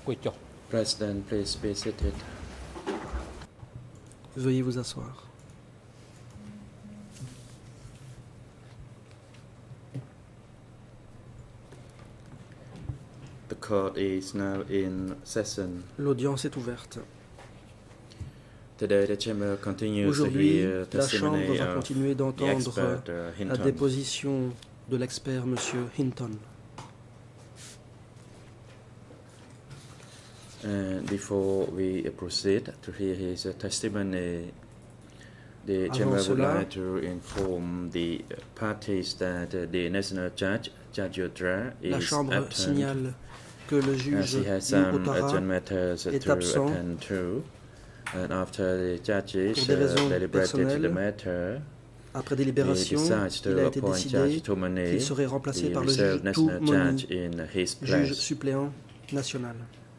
President, please be seated. Veuillez vous asseoir. The court is now in session. L'audience est ouverte. Today the chamber continues to Aujourd'hui, hear la Chambre testimony va continuer of the d'entendre expert la Hinton. déposition de l'expert M. Hinton. And before we proceed to hear his testimony, the Avant chamber would cela, like to inform the parties that the national judge, Judge Yodra, La is Chambre absent signale que le as juge he has Yu some Otara urgent matters est to absent attend to. And after the pour judges des raisons deliberated the personnelles. matter, Après délibération, il a été décidé qu'il serait remplacé par le juge Toumoni, juge suppléant national.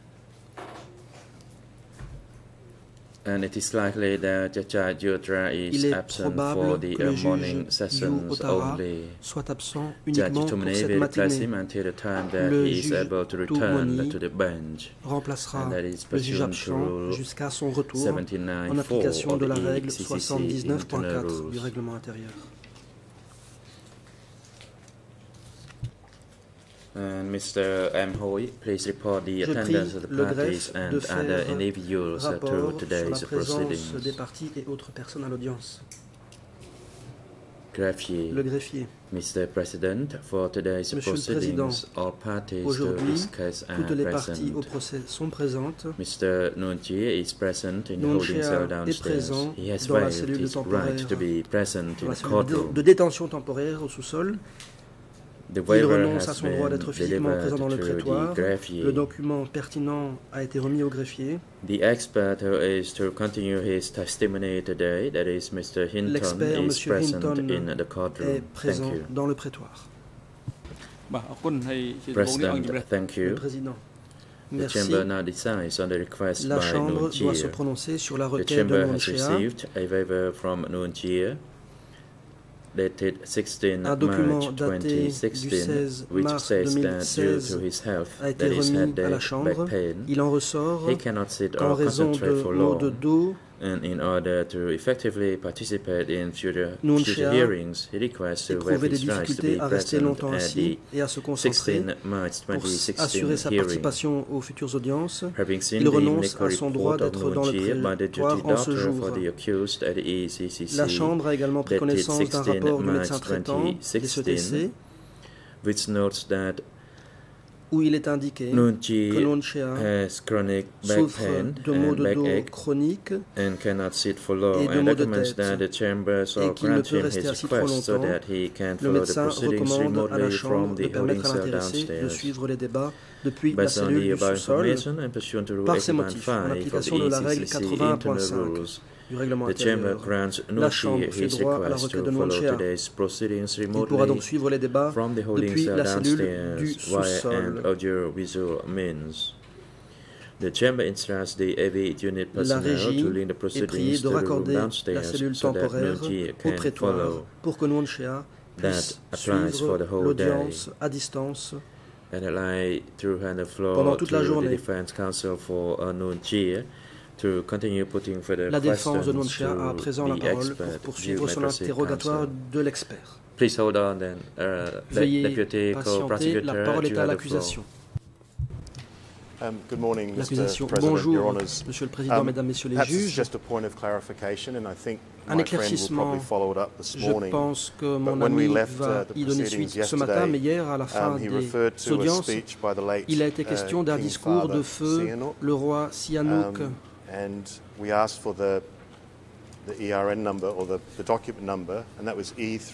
And it is likely that Judge Yodra Il is est absent for probable the que le morning juge Yu sessions Otara only. soit absent Judge uniquement pour Toumoni cette will replace matinée. him until the time that Le he is juge able to return Toumoni to the bench. remplacera And that is le juge pursuant to absent Rule jusqu'à son retour en 79.4 application de la of the règle CCC 79.4 internal du rules. règlement intérieur. And Mr. M. Hoy, please report the Je attendance prie of the le parties greffe de and other faire individuals to rapport sur la today's présence des proceedings. parties et autres personnes à l'audience. Greffier. Le greffier. Mr. President, for today's Monsieur le Président, proceedings, all parties to aujourd'hui, discuss are toutes les parties au present. procès sont présentes. Mr. Nunchi is present in the Nunchia holding cell est downstairs. présent He has dans la waived cellule his temporaire, right to be present dans in la the cellule courtroom. de détention temporaire au sous-sol. The Il waiver renonce à has son droit been d'être physiquement delivered présent dans le to prétoire. the greffier. Le document pertinent a été remis au greffier. The expert who is to continue his testimony today, that is Mr. Hinton, L'expert, is Monsieur present Hinton, in the est courtroom. présent Thank you. dans le prétoire. President, thank Le you. Président, The merci. chamber now decides on the request La by Chambre doit se Nunchi. prononcer sur la The requête de chamber has Nunchia, received a waiver from Nunchi dated 16 un document March daté du 2016, 16 which mars says that due 2016 to his health, a été that is remis à la headache, Chambre. back pain, Il en ressort he cannot sit qu'en or raison concentrate de for maux de long. dos, And in order to effectively participate in future Nunchia hearings, he requests to waive éprouvé des his rights to difficultés be à rester present longtemps at assis the et à se concentrer 16 March pour 2016 assurer sa hearing. participation aux futures audiences. Having seen Il the renonce medical à son droit report of d'être dans le Nunchi by the prétoire duty en ce doctor jour. for the accused at the ECCC, La Chambre a également pris dated connaissance d'un 16 rapport du March médecin traitant des 2016, CETC which notes that où il est indiqué Nunchi que Nunchia has chronic back souffre pain de maux and de dos backache chroniques and cannot sit for long, et de and maux de recommends tête, that the chamber so et qu'il ne grant peut him rester his assis trop request so longtemps. that he can Le follow the médecin proceedings recommande à la remotely Chambre from de the holding permettre à cell l'intéressé de downstairs. suivre les débats depuis la Based on cellule the du above sous-sol information and pursuant to Rule par ces motifs, en 81.5 of application de la the règle ECCC internal 80.5 rules. du règlement The chamber intérieur. grants La Chambre Nunchi fait his droit à la request requête to de follow Nunchia. today's proceedings Il pourra donc remotely suivre les débats from the holding depuis cell la cellule du downstairs via sous-sol. an audio-visual means. The chamber instructs the AV unit La personnel régie to link the est priée proceedings de to the room raccorder la downstairs cellule so that temporaire Nunchi au can prétoire follow. pour que Nunchia puisse That applies for the suivre whole day. l'audience à distance And I'd like to hand the floor pendant toute to la the journée. defense counsel for Nunchi to continue putting further La défense de questions Nunchia a à présent la to the parole expert. pour poursuivre You son may proceed, interrogatoire counsel. de l'expert. Please hold on then. Veuillez Deputy patienter, Co-Prosecutor, la parole you est à have the l'accusation. Good morning, Mr. L'accusation. President, Your Bonjour, Honours. Monsieur le Président, Mesdames, Messieurs les Perhaps it's juges. just a point of clarification, and I think Un my friend will éclaircissement. probably follow it up this Je morning. pense que But mon when we ami left va the y donner proceedings suite ce matin, mais hier, à la fin he des referred to a audiences, speech by the late il a été question d'un King discours de Father feu Sihanouk, le roi Sihanouk. and we asked for the ERN number or the document number, and that was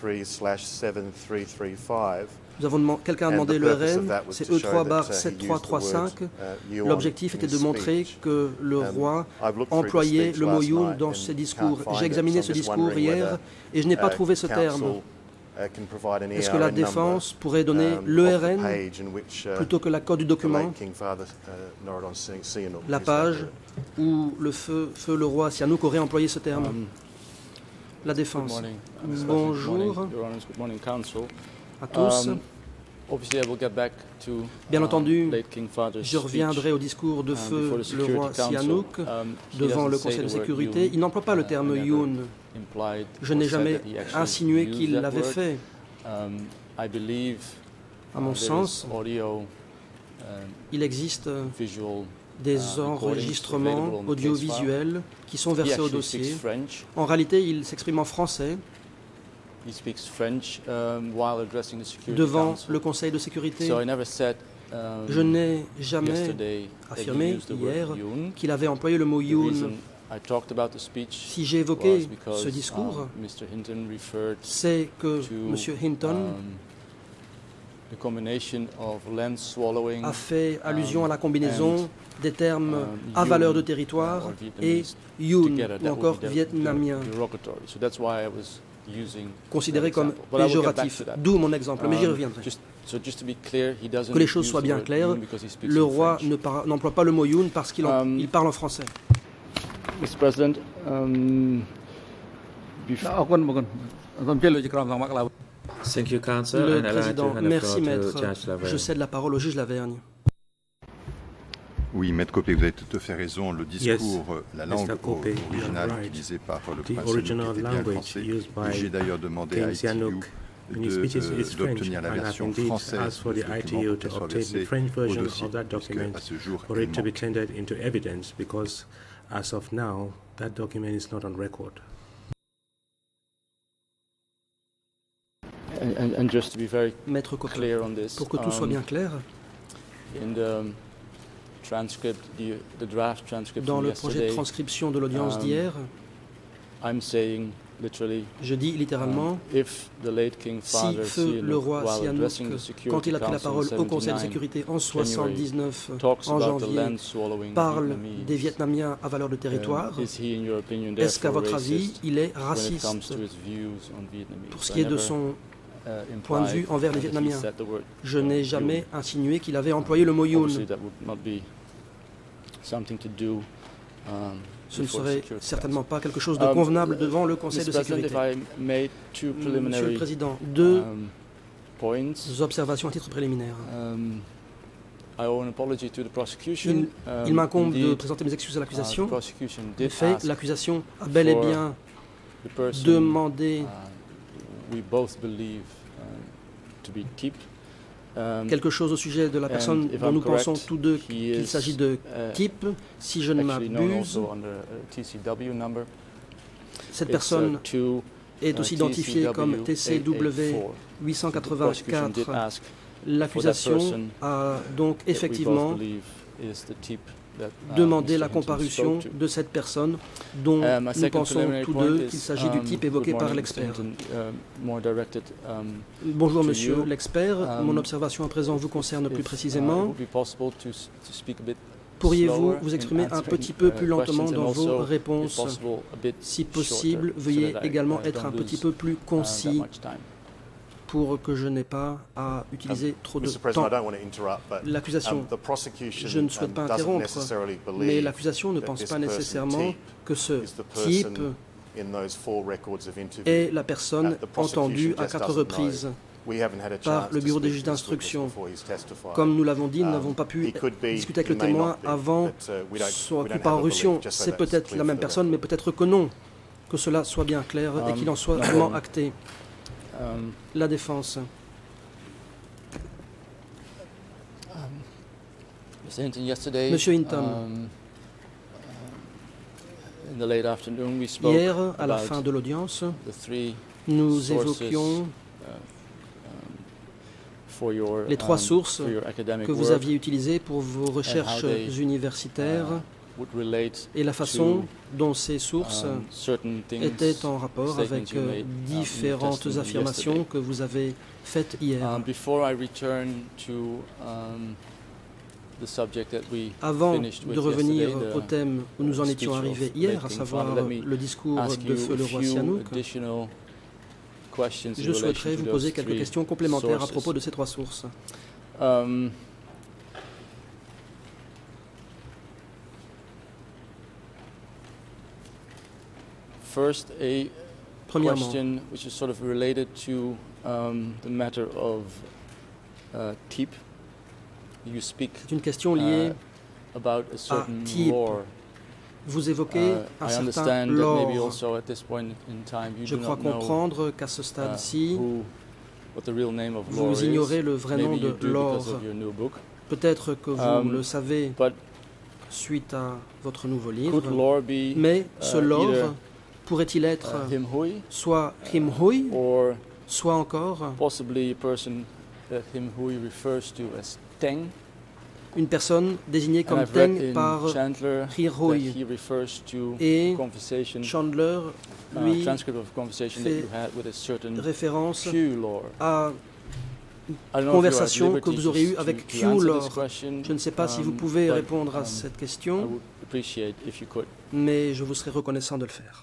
E3/7335. Quelqu'un a demandé le RN, c'est E3/7335. L'objectif était de montrer que le roi employait le mot Yun dans ses discours. J'ai examiné ce discours hier et je n'ai pas trouvé ce terme. Est-ce que la défense pourrait donner l'ERN plutôt que la code du document, la page où le feu le roi Sihanouk aurait employé ce terme? La défense. Bonjour à tous. Bien entendu, je reviendrai au discours de feu le roi Sihanouk devant le Conseil de sécurité. Il n'emploie pas le terme Yoon. Je n'ai jamais insinué qu'il l'avait fait. À mon sens, il existe des enregistrements audiovisuels qui sont versés au dossier. En réalité, il s'exprime en français devant le Conseil de sécurité. Je n'ai jamais affirmé hier qu'il avait employé le mot Yoon. Si j'ai évoqué ce discours, c'est que M. Hinton a fait allusion à la combinaison des termes à valeur de territoire et Yoon, ou encore vietnamien, considéré comme péjoratif, d'où mon exemple, mais j'y reviendrai. Que les choses soient bien claires, le roi n'emploie pas le mot Yoon parce qu'il parle en français. Mr. President, Thank you, Council. Le président, merci maître. Je cède la parole au juge Lavergne. Oui, Maître Copé, vous avez tout à fait raison. Le discours, la langue originale utilisée par le prince Sihanouk était bien le français. Et j'ai d'ailleurs demandé à ITU d'obtenir la version française de ce document pour qu'elle soit versée au dossier, puisqu'à ce jour, elle manque. As of now, that document is not on record. And just to be very Maître clear on this, pour que tout soit bien clair, in the transcript, the draft transcript dans from le projet de yesterday, transcription de l'audience d'hier, I'm saying literally, je dis littéralement, si feu le roi Sihanouk, quand il a pris la parole au Conseil de sécurité en 1979, en janvier, parle des Vietnamiens à valeur de territoire, est-ce qu'à votre avis, il est raciste pour ce qui est de son point de vue envers les Vietnamiens? Je n'ai jamais insinué qu'il avait employé le mot Yoon. Ce ne serait certainement pas quelque chose de convenable devant le Conseil de sécurité. Monsieur le Président, deux observations à titre préliminaire. Il m'incombe de présenter mes excuses à l'accusation. En fait, l'accusation a bel et bien demandé quelque chose au sujet de la personne dont nous pensons tous deux qu'il s'agit de Kip, si je ne m'abuse. Cette personne est aussi identifiée comme TCW 884. L'accusation a donc effectivement demandé la comparution de cette personne dont nous pensons tous deux qu'il s'agit du type évoqué par l'expert. Bonjour monsieur l'expert, mon observation à présent vous concerne plus précisément. Pourriez-vous vous exprimer un petit peu plus lentement dans vos réponses? Si possible, veuillez également être un petit peu plus concis pour que je n'ai pas à utiliser trop de temps. L'accusation, je ne souhaite pas interrompre, mais l'accusation ne pense pas nécessairement que ce type est la personne entendue à 4 reprises par le bureau des juges d'instruction. Comme nous l'avons dit, nous n'avons pas pu discuter avec le témoin avant son comparution. C'est peut-être la même personne, mais peut-être que non. Que cela soit bien clair et qu'il en soit vraiment acté. La défense. Monsieur Hinton, hier, à la fin de l'audience, nous évoquions les 3 sources que vous aviez utilisées pour vos recherches universitaires et la façon dont ces sources étaient en rapport avec différentes affirmations que vous avez faites hier. Avant de revenir au thème où nous en étions arrivés hier, à savoir le discours de feu le roi Sihanouk, je souhaiterais vous poser quelques questions complémentaires à propos de ces 3 sources. Premièrement, type. You speak C'est une question liée about a certain type. lore. Vous évoquez un I certain understand that maybe lore. also at this point in time you Je do crois not know comprendre qu'à ce stade-ci, what the real name of lore vous ignorez le vrai nom maybe de you do because lore. of your new book. Peut-être que vous le savez But suite à votre nouveau could livre, lore be mais ce either lore pourrait-il être him hui soit him hui, or soit encore possibly a person that him hui refers to as Teng? une personne désignée And comme I've read Teng in par Chandler Hir that Hui. he refers to Et conversation, Chandler, lui, transcript of conversation that fait you had with a certain référence Q lore. à I don't know if you are at conversation que liberty vous aurez eue to avec to Q answer lore. this question, Je ne sais pas si vous pouvez but, répondre à cette I question, would appreciate if you could. mais je vous serai reconnaissant de le faire.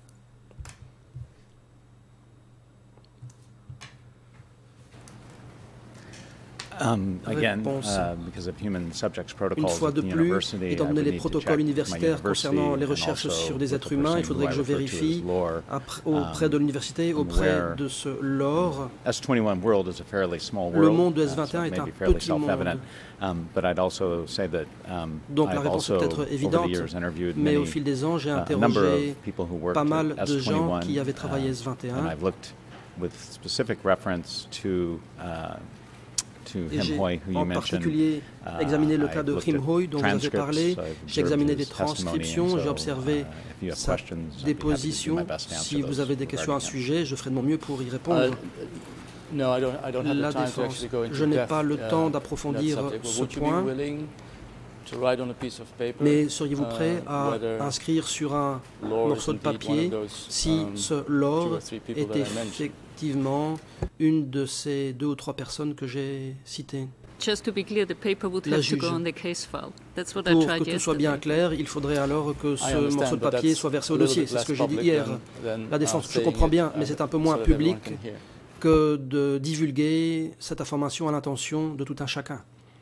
Again, Réponse. because of human subjects Une protocols fois at de the plus, university, étant I donné would les need to protocoles check with my universitaires concernant university les and recherches also sur des with êtres the humains, il person faudrait who que I je refer to as vérifie lore. auprès de l'université, auprès where de ce lore. S21 world is a fairly small Le world, monde de so S21 it est may un be fairly petit monde. self-evident. But I'd also say that Donc la I've réponse est also, peut-être over the évidente, years, interviewed mais au many, fil des ans, j'ai a number interrogé of people who worked pas mal at de gens S21, qui avaient travaillé and S21. I've looked with specific reference to Et Him j'ai Hoi, who you en mentioned. particulier examiné le cas I've de looked Him at Hoi dont vous avez transcripts, parlé. I've J'ai observed examiné his des testimony, transcriptions, and j'ai so, observé if you have sa questions, I'd be happy to do déposition. my best to answer Si vous those avez des questions à ce regarding him. sujet, je ferai de mon mieux pour y répondre. No, I don't have La the time to défense. actually go into Je n'ai depth, pas le temps that d'approfondir subject. But ce would you be point, willing to write on a piece of paper, mais seriez-vous prêt à whether inscrire sur un lore is morceau de indeed one papier of those, si ce two lore or three people est that I mentioned? effectivement une de ces 2 ou 3 personnes que j'ai citées? Just to be clear, the paper would La have to juge. go on the case file. That's what I Pour tried que tout soit bien yesterday. clair, il faudrait alors que I ce understand, morceau de but papier that's soit versé a au little dossier. bit C'est ce less que j'ai dit public hier. than La défense, je saying comprends it, bien, mais c'est un peu moins so that everyone public can hear. que de divulguer cette information à l'intention de tout un chacun.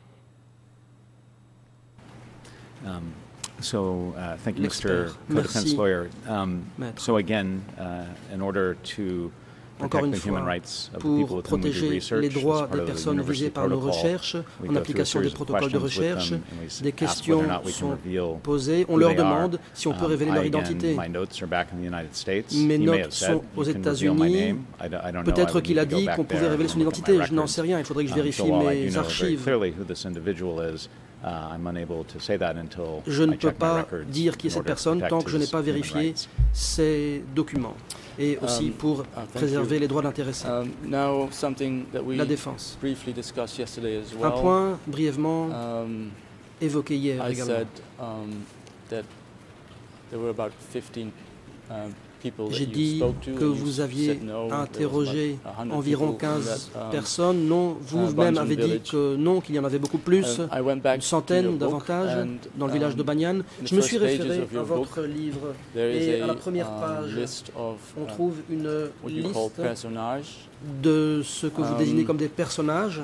Thank you, Mr. L'expert. Co-Defense Merci, Lawyer. maître. So again, in order to Encore protect une the human fois, rights of the pour people with whom we do protéger research, les as droits part des of the personnes university visées par nos protocol, recherches, we en go through a application des series of protocoles de questions with recherche, them, and we ask des whether or questions not we can sont reveal posées. On who leur they are. demande si on peut révéler leur Again, identité. my notes are back in the United States. Mes He may notes have said, sont aux you can reveal my États-Unis. name. I don't know. I Peut-être would qu'il need a to go dit back qu'on pouvait there révéler and son look at my identité. Je n'en records. sais rien. Il faudrait que je vérifie So while I do mes know very archives. clearly who this individual is, I'm unable to say that until Je ne I peux check my pas records dire qui est in cette order to personne tant protect que je n'ai his pas human vérifié rights. ces documents. Et aussi pour thank préserver you. les droits de l'intéressé. Now something that we La défense. briefly discussed yesterday as Un well. point brièvement évoqué hier I également. said that there were about 15 people that J'ai you dit spoke to, que and you vous aviez said no, there was interrogé about 100 environ people in 15 that, personnes. Non, vous-même Banjan avez dit village. que non, qu'il y en avait beaucoup plus, I went back une to centaine your book, davantage, and, dans le village de Banyan. in the Je me first suis pages référé of à your votre book, livre there is et à la a première page, list of on trouve une what you call liste personnages. de ce que vous désignez comme des personnages.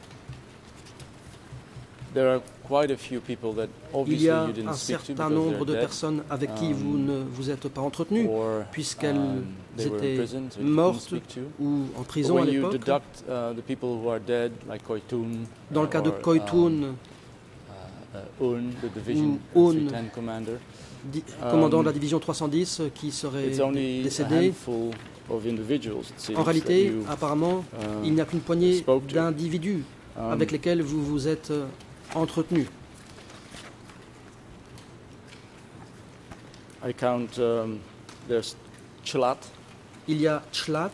There are quite a few people that Il obviously y a you didn't un speak to certain because nombre de they're dead, personnes avec qui vous ne vous êtes pas entretenu, or puisqu'elles they were in étaient prison, so you couldn't mortes speak to. ou en But prison à when you l'époque. deduct the people who are dead, like Koitun, Dans le cas de or, Koitun, the division Un, 310 commander, commandant de la division 310, qui serait it's only a décédé. handful of individuals, it seems, En réalité, that you, apparemment, il n'y a qu'une poignée spoke to. d'individus avec lesquels vous vous êtes entretenu. I count, there's Chlat, Il y a Chlat,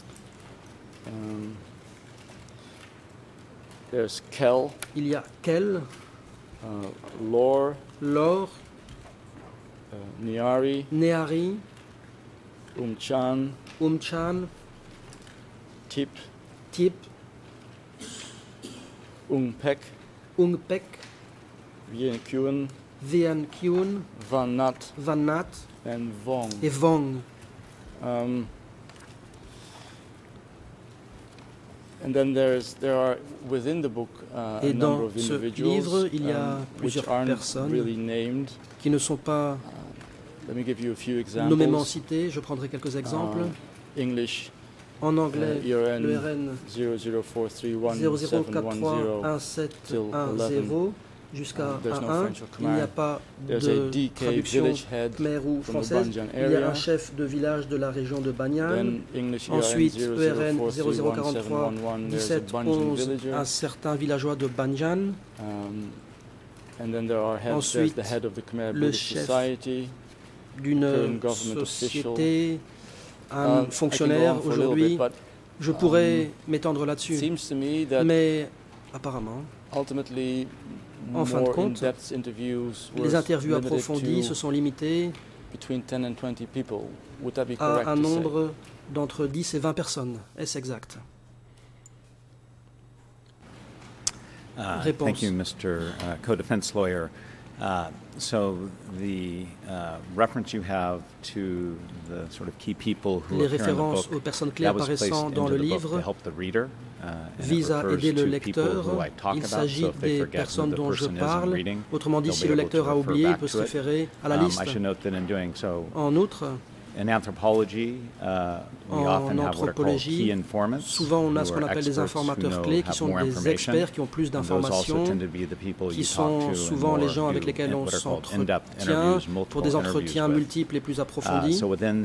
there's Kel, il y a Kel, Lor, Lor, Niari, Neari, Umchan, Umchan, Tip, Tip, Ungpek, Ungpek, Vien Kuen, Vian Kyun, Van Nat, Van Nat and Vong. et Vong. And then there are within the book a Et number dans of ce individuals livre, il y a which plusieurs aren't personnes really named. qui ne sont pas Let me give you a few examples. nommément cités. Je prendrai quelques exemples. English En anglais, le RN 00431710 jusqu'à A1, il n'y a pas de traduction khmer ou française. Il y a un chef de village de la région de Banyan. Ensuite, ERN 0043 1711, un certain villageois de Banyan. Ensuite, le chef d'une société, un fonctionnaire aujourd'hui. Je pourrais m'étendre là-dessus, mais apparemment, en fin de compte, les interviews approfondies se sont limitées à un nombre d'entre 10 et 20 personnes. Est-ce exact? Réponse. Thank you, Mr. Co-defense lawyer. So the reference you have to the sort of key people who les appear in the références book, aux personnes clés that was apparaissant placed dans into le the book livre to help the reader. vise à aider le lecteur. Il s'agit des personnes dont je parle. Autrement dit, si le lecteur a oublié, il peut se référer à la liste. En outre, in anthropology, we often have what are called key informants, souvent on a ce qu'on appelle des informateurs clés, qui sont des experts qui ont plus d'informations, qui sont souvent les gens avec lesquels on s'entretient pour des entretiens multiples et plus approfondis.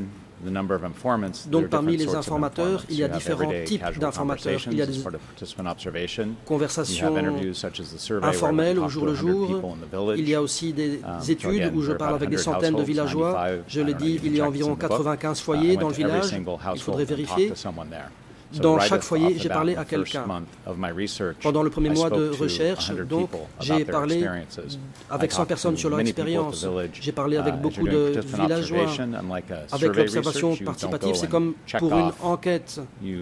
Donc parmi les informateurs, il y a différents types d'informateurs. Il y a des conversations informelles au jour le jour. Il y a aussi des études où je parle avec des centaines de villageois. Je l'ai dit, il y a environ 95 foyers dans le village. Il faudrait vérifier. Dans chaque foyer, j'ai parlé à quelqu'un. Pendant le premier mois de recherche, donc, j'ai parlé avec 100 personnes sur leur expérience. J'ai parlé avec beaucoup de villageois. Avec l'observation participative, c'est comme pour une enquête.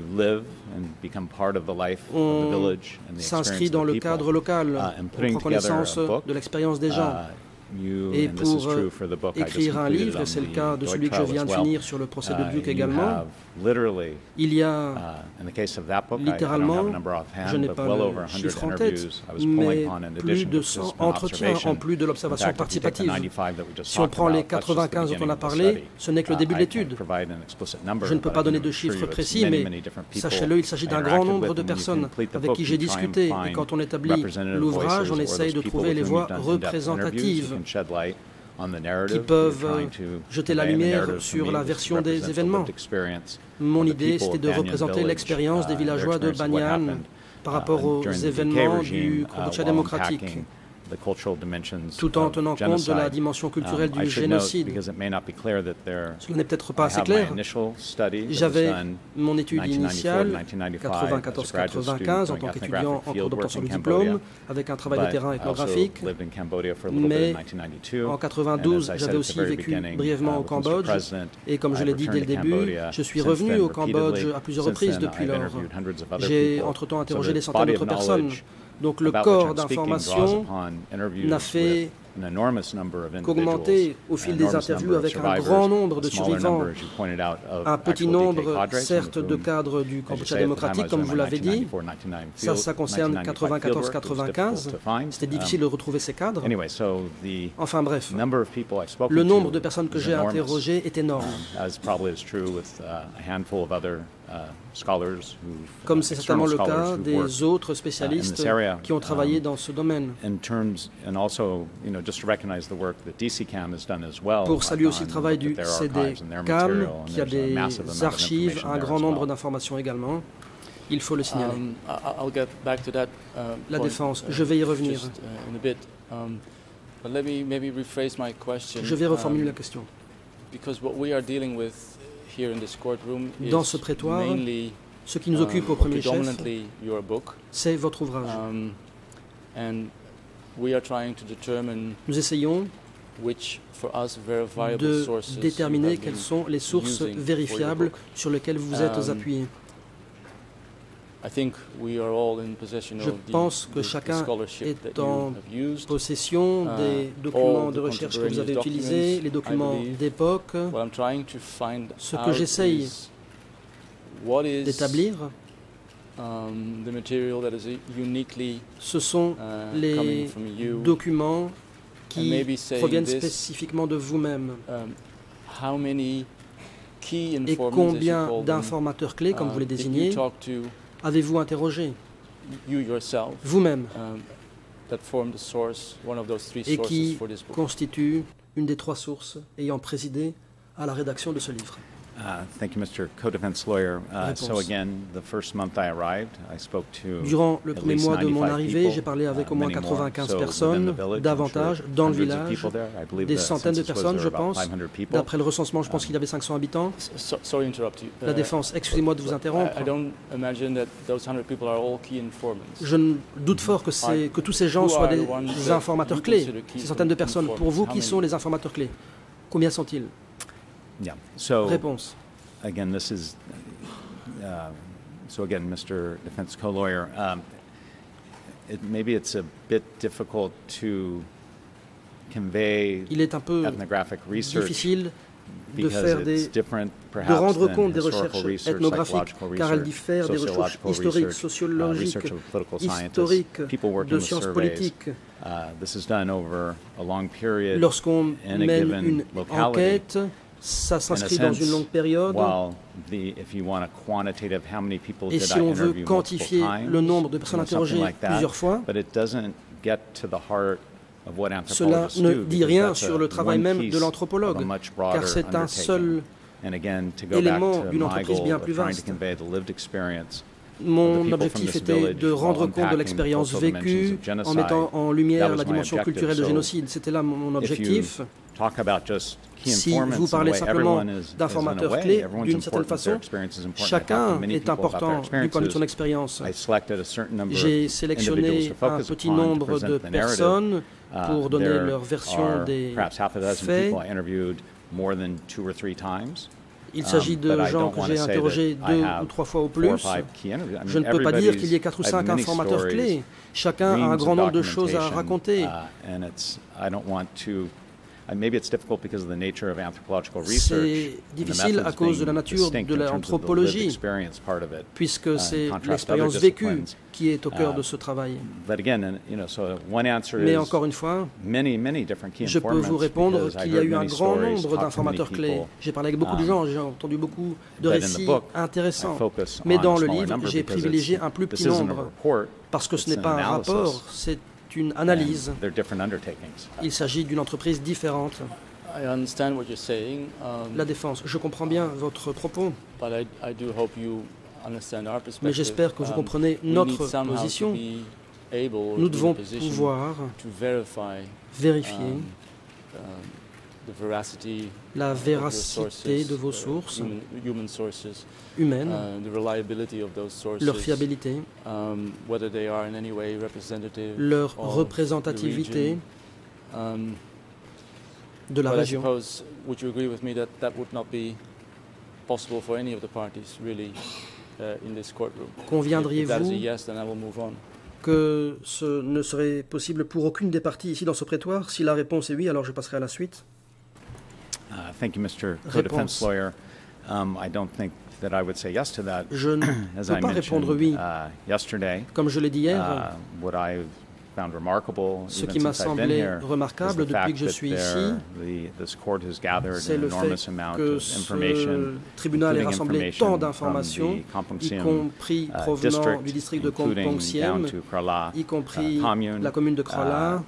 On s'inscrit dans le cadre local. On prend connaissance de l'expérience des gens. Et pour écrire un livre, et c'est le cas de celui que je viens de finir sur le procès de Duke également, il y a littéralement, je n'ai pas le chiffre en tête, mais plus de 100 entretiens en plus de l'observation participative. Si on prend les 95 dont on a parlé, ce n'est que le début de l'étude. Je ne peux pas donner de chiffres précis, mais sachez-le, il s'agit d'un grand nombre de personnes avec qui j'ai discuté. Et quand on établit l'ouvrage, on essaye de trouver les voix représentatives qui peuvent jeter la lumière sur la version des événements. Mon idée, c'était de représenter l'expérience des villageois de Banyan par rapport aux événements du Cambodge démocratique, tout en tenant compte de la dimension culturelle du génocide. Cela n'est peut-être pas assez clair. J'avais mon étude initiale, 94-95, en tant qu'étudiant en cours d'obtention du diplôme, avec un travail de terrain ethnographique. Mais en 92, j'avais aussi vécu brièvement au Cambodge. Et comme je l'ai dit dès le début, je suis revenu au Cambodge à plusieurs reprises depuis lors. J'ai entre-temps interrogé des centaines d'autres personnes. Donc le corps d'information n'a fait qu'augmenter au fil des interviews avec un grand nombre de survivants, un petit nombre, certes, de cadres du Cambodge démocratique, comme vous l'avez dit. Ça concerne 94-95. C'était difficile de retrouver ces cadres. Enfin bref, le nombre de personnes que j'ai interrogées est énorme. Comme c'est certainement le cas des autres spécialistes qui ont travaillé dans ce domaine. Pour saluer aussi le travail du CDCAM, qui a des archives, un grand nombre d'informations également. Il faut le signaler. La défense, je vais y revenir. Je vais reformuler la question. Dans ce prétoire, ce qui nous occupe au premier chef, c'est votre ouvrage. Nous essayons de déterminer quelles sont les sources vérifiables sur lesquelles vous vous êtes appuyés. Je pense que chacun est en possession des documents de recherche que vous avez utilisés, les documents d'époque. Ce que j'essaye d'établir, ce sont les documents qui proviennent spécifiquement de vous-même. Et combien d'informateurs clés, comme vous les désignez, avez-vous interrogé vous-même et qui constitue une des 3 sources ayant présidé à la rédaction de ce livre? Thank you, Mr. Co-Defense Lawyer. So again, the first month I arrived, I spoke to Durant le premier mois de mon arrivée, j'ai parlé avec au moins 95 personnes, davantage, dans le village, des centaines de personnes, je pense. D'après le recensement, je pense qu'il y avait 500 habitants. La Défense, excusez-moi de vous interrompre. Je doute fort que tous ces gens soient des informateurs clés, ces centaines de personnes. Pour vous, qui sont les informateurs clés? Combien sont-ils? Yeah. So, Réponse. Again, this is, so again, Mr. Defense Co-Lawyer, maybe it's a bit difficult to convey Il est un peu ethnographic research difficile de rendre compte des recherches ethnographiques, car elles diffèrent des recherches historiques, sociologiques, historiques, de sciences politiques. Lorsqu'on mène une enquête, ça s'inscrit dans une longue période. Et si on veut quantifier le nombre de personnes interrogées plusieurs fois, cela ne dit rien sur le travail même de l'anthropologue, car c'est un seul élément d'une entreprise bien plus vaste. Mon objectif était de rendre compte de l'expérience vécue en mettant en lumière la dimension culturelle du génocide. C'était là mon objectif. Si vous parlez simplement d'informateurs clés, d'une certaine façon, chacun est important du point de vue de son expérience. J'ai sélectionné un petit nombre de personnes pour donner leur version des faits. Il s'agit de gens que j'ai interrogés 2 ou 3 fois au plus. Je ne peux pas dire qu'il y ait 4 ou 5 informateurs clés. Chacun a un grand nombre de choses à raconter. C'est difficile à cause de la nature de l'anthropologie, puisque c'est l'expérience vécue qui est au cœur de ce travail. Mais encore une fois, je peux vous répondre qu'il y a eu un grand nombre d'informateurs clés. J'ai parlé avec beaucoup de gens, j'ai entendu beaucoup de récits intéressants. Mais dans le livre, j'ai privilégié un plus petit nombre, parce que ce n'est pas un rapport, c'est une analyse. Il s'agit d'une entreprise différente. La Défense, je comprends bien votre propos, mais j'espère que vous comprenez notre position. Nous devons pouvoir vérifier la véracité de vos sources humaines, leur fiabilité, leur représentativité de la région. Conviendriez-vous que ce ne serait possible pour aucune des parties ici dans ce prétoire? Si la réponse est oui, alors je passerai à la suite. Thank you, Mr. Co-Defense Lawyer. I don't think that I would say yes to that. Je ne peux pas répondre oui. Comme je l'ai dit hier, ce qui m'a semblé remarquable depuis que je suis ici, c'est le fait que ce tribunal ait rassemblé tant d'informations, y compris provenant du district de Kompong Siem, y compris la commune de Krola.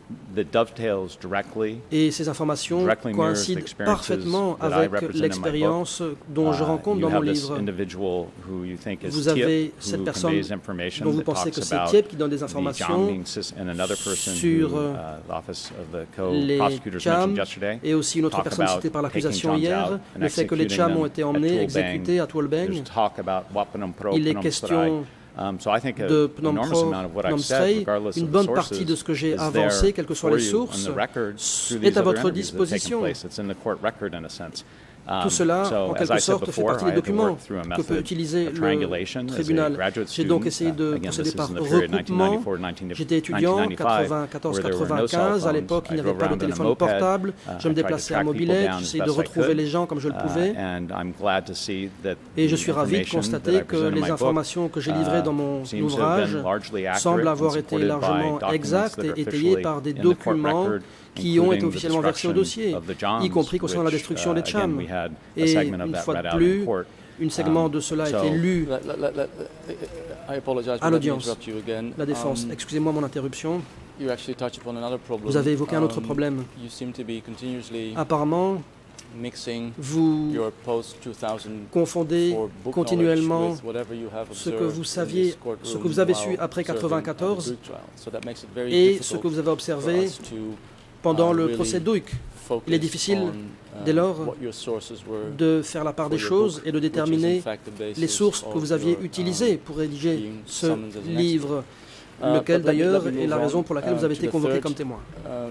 Et ces informations coïncident parfaitement avec l'expérience dont je rends compte dans mon livre. Vous avez cette personne dont vous pensez que c'est Thiep qui donne des informations sur les Cham, et aussi une autre personne citée par l'accusation hier, le fait que les Cham ont été emmenés, exécutés à Tuolbeng. Il est question de Phnom Stray. Une bonne partie de ce que j'ai avancé, quelles que soient les sources, est à votre disposition. Tout cela, en quelque sorte, fait partie des documents que peut utiliser le tribunal. J'ai donc essayé de procéder par recoupement. J'étais étudiant, 94-95. À l'époque, il n'y avait pas de téléphone portable. Je me déplaçais à mobilette. J'essayais de retrouver les gens comme je le pouvais. Et je suis ravi de constater que les informations que j'ai livrées dans mon ouvrage semblent avoir été largement exactes et étayées par des documents qui ont été officiellement versés au dossier, y compris concernant la destruction des Cham. Et une fois de plus, un segment de cela a été lu à l'audience. La défense. Excusez-moi mon interruption. Vous avez évoqué un autre problème. Apparemment, vous confondez continuellement ce que vous saviez, ce que vous avez su après 1994 et ce que vous avez observé pendant le procès Duke. Il est difficile, dès lors, de faire la part des choses et de déterminer les sources que vous aviez utilisées pour rédiger ce livre, lequel d'ailleurs est la raison pour laquelle vous avez été convoqué comme témoin.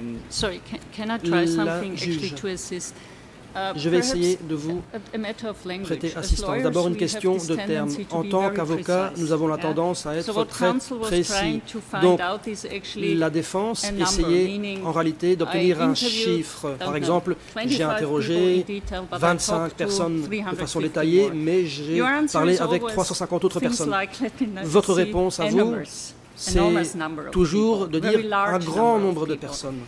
La juge. Je vais essayer de vous prêter assistance. D'abord, une question de terme. En tant qu'avocat, nous avons la tendance à être très précis. Donc, la défense essayait en réalité d'obtenir un chiffre. Par exemple, j'ai interrogé 25 personnes de façon détaillée, mais j'ai parlé avec 350 autres personnes. Votre réponse à vous, c'est toujours de dire un grand nombre de personnes.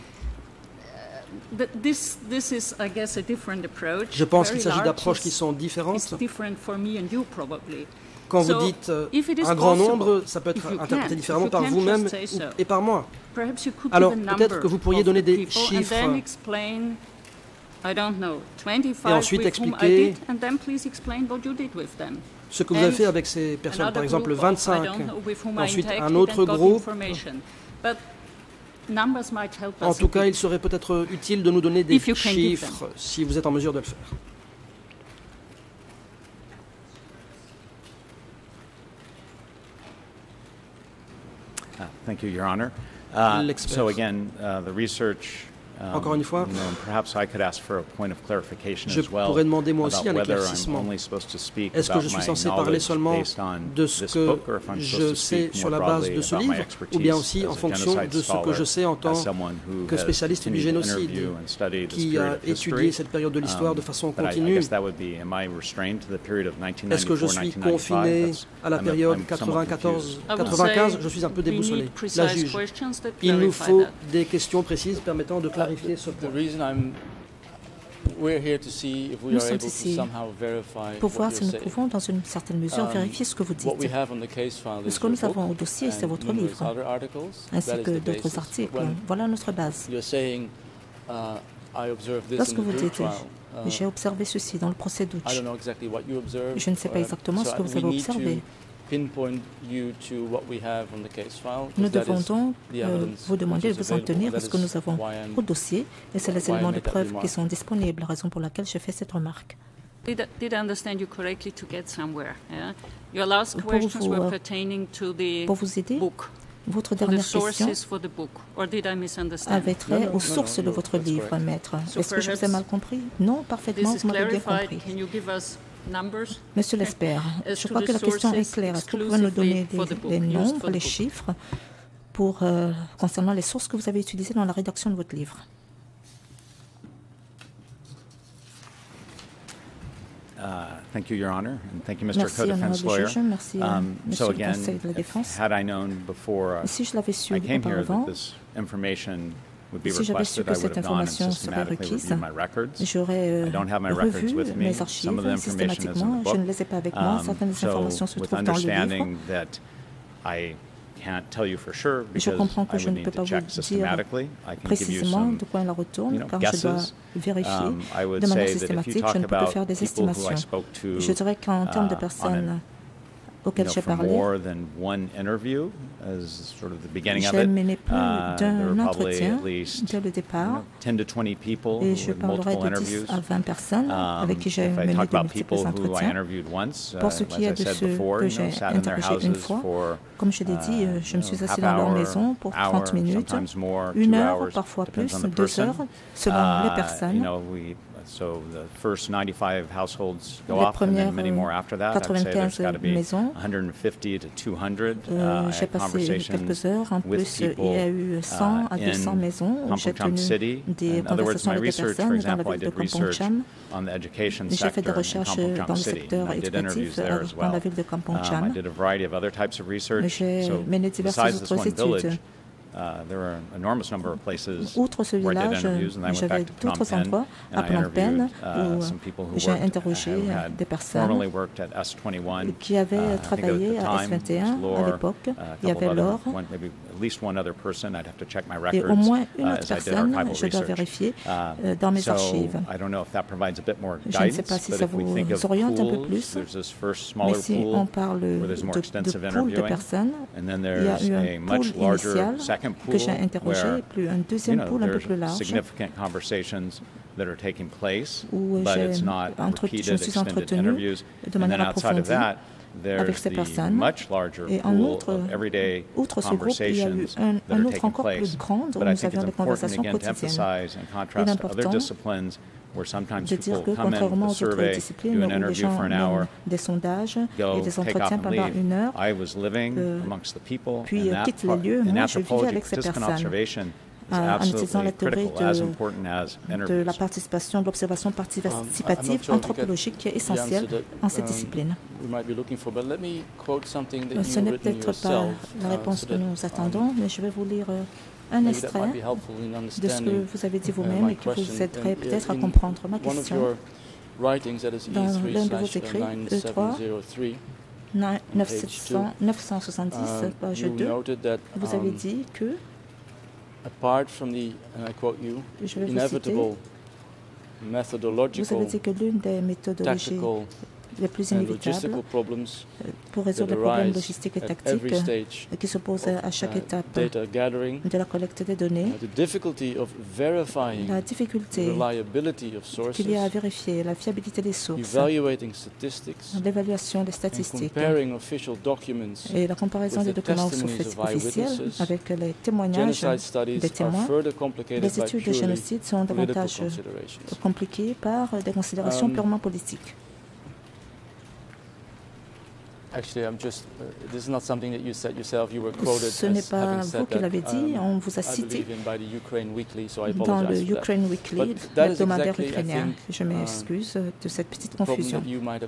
Je pense qu'il s'agit d'approches qui sont différentes. Quand vous dites un grand nombre, ça peut être interprété différemment par vous-même et par moi. Alors, peut-être que vous pourriez donner des chiffres et ensuite expliquer ce que vous avez fait avec ces personnes. Par exemple, 25, ensuite un autre groupe. En tout cas, il serait peut-être utile de nous donner des chiffres, si vous êtes en mesure de le faire. Thank you, Your Honor. So again, the research. Encore une fois, je pourrais demander moi aussi un éclaircissement. Est-ce que je suis censé parler seulement de ce que je sais sur la base de ce livre, ou bien aussi en fonction de ce que je sais en tant que spécialiste du génocide, qui a étudié cette période de l'histoire de façon continue? Est-ce que je suis confiné à la période 94-95? Je suis un peu déboussolé. La juge, il nous faut des questions précises permettant de clarifier ce point. Nous sommes ici pour voir si nous pouvons, dans une certaine mesure, vérifier ce que vous dites. Ce que nous avons au dossier, c'est votre livre, ainsi que d'autres articles. Voilà notre base. Lorsque vous dites « j'ai observé ceci dans le procès Dutch », je ne sais pas exactement ce que vous avez observé. Nous devons donc vous demander de vous en tenir à ce que nous avons au dossier, et c'est les éléments de preuve qui sont disponibles, la raison pour laquelle je fais cette remarque. Did I understand you correctly to get somewhere? Yeah? Your last questions were pertaining to the book. Votre dernière question avait trait aux sources de votre livre, maître. Est-ce que je vous ai mal compris? Non, parfaitement, vous m'avez bien compris. Monsieur Lesper, je crois que la question est claire. Est-ce que vous pouvez nous donner les nombres, les chiffres concernant les sources que vous avez utilisées dans la rédaction de votre livre? Thank you, Your Honor, and thank you, Mr. Co-Defense Lawyer. Merci, So Monsieur le again, Conseil de la Défense. had I known before Si je l'avais su I came here auparavant, that this information would be si j'avais su requested, que I cette would have gone and information serait systematically requise, reviewed my records. j'aurais I don't have my records revu with me. mes Some of the archives information is in the systématiquement. book. Je ne les ai pas avec moi. Certaines informations se with trouvent dans le livre. understanding that I can't tell you for sure Je because comprends que I je would ne need peux to pas vous check dire systematically. I can give you précisément some de quoi elle retourne, car je dois guesses. vérifier I would de manière say that if you systématique. Je talk ne peux que about faire des people who I estimations. spoke to Je dirais qu'en termes de personnes auxquelles j'ai for parlé, more than one interview as sort of the beginning of j'ai it, mené plus there d'un were probably entretien at least dès le départ, 10 to 20 people et je with parlerai multiple de 10 interviews. à 20 personnes avec qui j'ai If I mené talk de about multiples people who I entretiens. interviewed once, Pour ce as qui est I de said ceux before, que you j'ai know, sat in their interrogés une houses fois, for comme je l'ai dit, je me suis assis dans leur maison pour half 30 hour, minutes, sometimes more, 1 2 heure, hours, parfois depends plus, on the 2 person. heures, selon les personnes. So the first 95 households go Les off, and then premières many more after that. I'd say there's 95 got to be maisons. 150 to 200 J'ai passé quelques heures. En plus, il y a eu 100 à 200 maisons où j'ai tenu des conversations avec des personnes dans la ville de Kampong Cham. J'ai fait des recherches dans le secteur éducatif dans la ville de Kampong Cham. J'ai mené diverses autres études. Outre ce village, j'avais d'autres endroits à Phnom Penh où j'ai interrogé des personnes qui avaient travaillé à S21 à l'époque. Il y avait Laure et au moins une autre personne, je dois vérifier dans mes archives. Je ne sais pas si ça vous oriente un peu plus, mais si on parle de pool de personnes, il y a eu un pool initial que j'ai interrogé, puis un deuxième pool un peu plus large, où je me suis entretenue de manière approfondie avec ces personnes. Et outre ce groupe, il y a eu un autre encore plus grand où nous avions des conversations quotidiennes. Et l'important de dire que, contrairement aux autres disciplines où les gens mènent des sondages et des entretiens pendant 1 heure, puis quittent les lieux, moi je vivais avec ces personnes. En utilisant la théorie de la participation, de l'observation participative anthropologique qui est essentielle en cette discipline. Ce n'est peut-être pas la réponse que nous attendons, mais je vais vous lire un extrait de ce que vous avez dit vous-même et qui vous aiderait peut-être à comprendre ma question. Dans l'un de vos écrits, E3, 970, page 2, vous avez dit que, je vais vous citer, vous avez dit que l'une des méthodologies les plus inévitables pour résoudre les problèmes logistiques et tactiques qui s'opposent à chaque étape de la collecte des données, la difficulté qu'il y a à vérifier la fiabilité des sources, l'évaluation des statistiques et la comparaison des documents officiels avec les témoignages des témoins. Les études de génocide sont davantage compliquées par des considérations purement politiques. Ce n'est pas vous qui l'avez dit, on vous a cité dans le Ukraine Weekly, l'hebdomadaire ukrainien. Je m'excuse de cette petite confusion.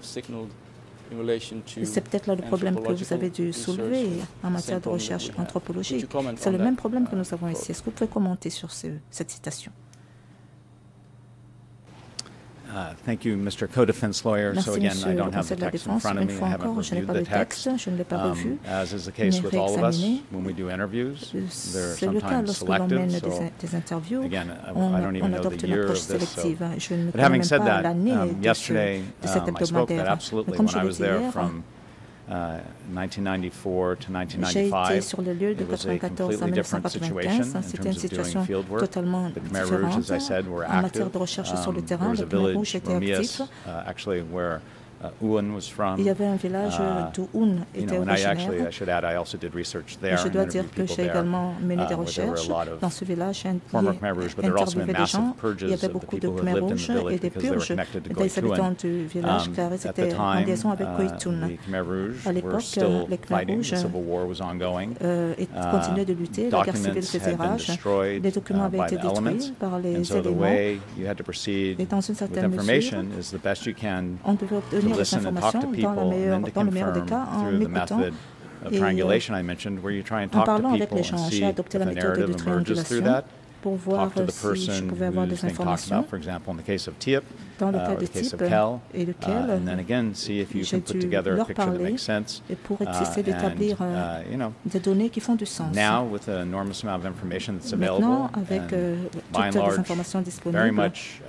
C'est peut-être là le problème que vous avez dû soulever en matière de recherche anthropologique. C'est le même problème que nous avons ici. Est-ce que vous pouvez commenter sur cette citation? Thank you, Mr. Co-Defense Lawyer. Merci, so again, I don't have the text in front of me. I haven't reviewed the text. As is the case with all of us, when we do interviews, they're sometimes selective. So again, I don't even know the year of this. So. But having said that, yesterday I spoke that absolutely when I was there from 1994 to 1995, it was a completely different situation in terms of doing field work. The Khmer Rouge, as I said, were active. There was a village, Romias, actually where Uan was from. Il y avait un village d'où Un était originaire. Je dois dire que j'ai également mené des recherches dans ce village, interviewé des gens. Il y avait beaucoup de Khmer Rouges et des purges des habitants du village car ils étaient en liaison avec Koïtoun. À l'époque, les Khmer Rouges continuaient de lutter, la guerre civile faisait rage, les documents avaient été détruits par les éléments et dans une certaine mesure, on devait obtenir les informations dans le meilleur des cas en écoutant et en parlant avec les gens. J'ai adopté la méthode de triangulation pour voir si je pouvais avoir des informations. Dans le cas de Type et de Kel, j'ai dû leur parler et pour essayer d'établir des données qui font du sens. Maintenant, avec toutes les informations disponibles,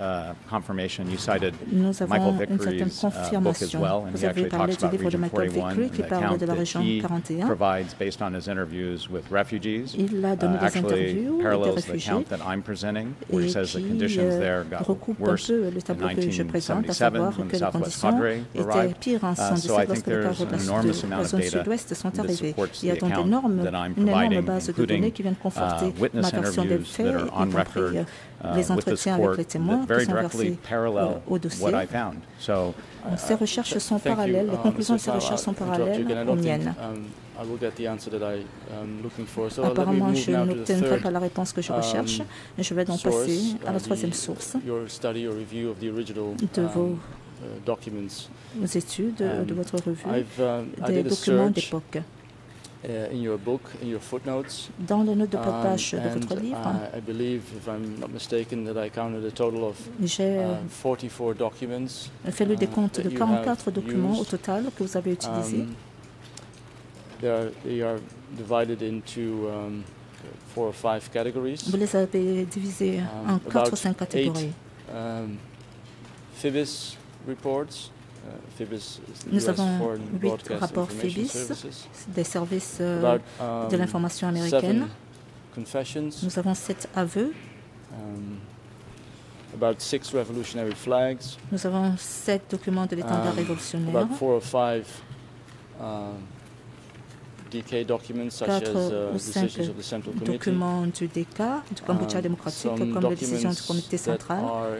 nous avons une certaine confirmation. Vous avez parlé du livre de Michael Vickery qui parle de la région 41. Il a donné des interviews des réfugiés et qui recoupe un peu le tableau que je présente, à savoir que les conditions étaient pires en 1977 lorsque les cadres de la zone sud-ouest sont arrivés. Il y a donc une énorme base de données qui viennent conforter ma version des faits, y compris les entretiens avec les témoins qui sont versés au dossier. Ces recherches sont parallèles, les conclusions de ces recherches sont parallèles aux miennes. Apparemment, je n'obtiendrai pas la réponse que je recherche, mais je vais donc passer à la troisième source de vos études, de votre revue, des documents d'époque. in your book, in your footnotes. Dans les notes de page de votre livre, I believe, if I'm not mistaken, that I counted a total of 44 documents. Fait le décompte de 44 documents au total que vous avez utilisés. They are divided into 4 or 5 categories. Vous les avez divisés en 4 ou 5 catégories. FIBIS reports. Nous avons 8 rapports FIBIS, des services de l'information américaine. Nous avons 7 aveux. About 6 revolutionary flags. Nous avons 7 documents de l'étendard révolutionnaire. About 4 or 5 DK documents, such as decisions of the Central Committee. Documents du DK, du Cambodge démocratique, comme les décisions du comité central.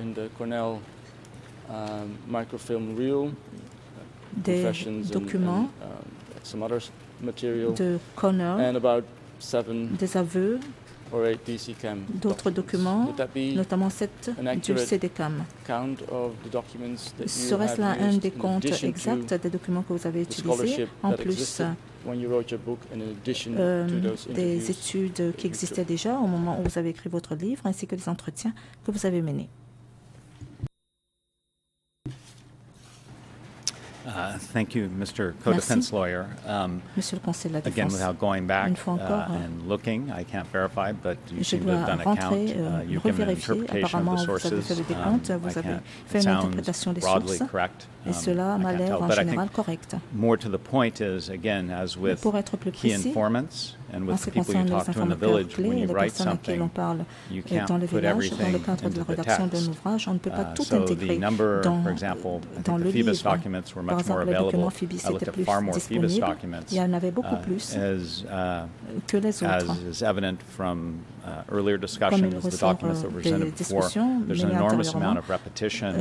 Microfilm reel, des documents some other material, de Connor, and about 7 des aveux, or 8 DCCAM d'autres documents, notamment 7 du CDCAM. Serait-ce là un des comptes exacts des documents que vous avez utilisés, en plus des études qui existaient déjà au moment où vous avez écrit votre livre, ainsi que les entretiens que vous avez menés? Thank you, Mr. Co-Defense Lawyer. Monsieur le conseiller de la Again, défense. without going back and looking, I can't verify, but you seem to have done a count. You've given an interpretation of the sources. Vous avez fait une interprétation des sources, et cela m'a l'air en général correct. More to the point is, again, as with key informants and with the people you talk to in the village, when you write something, you can't put everything into the text. So the number, for example, I think the FIBIS documents were much more available. I looked at far more FIBIS documents, as is evident from earlier discussions, the documents that were presented before. There's an enormous amount of repetition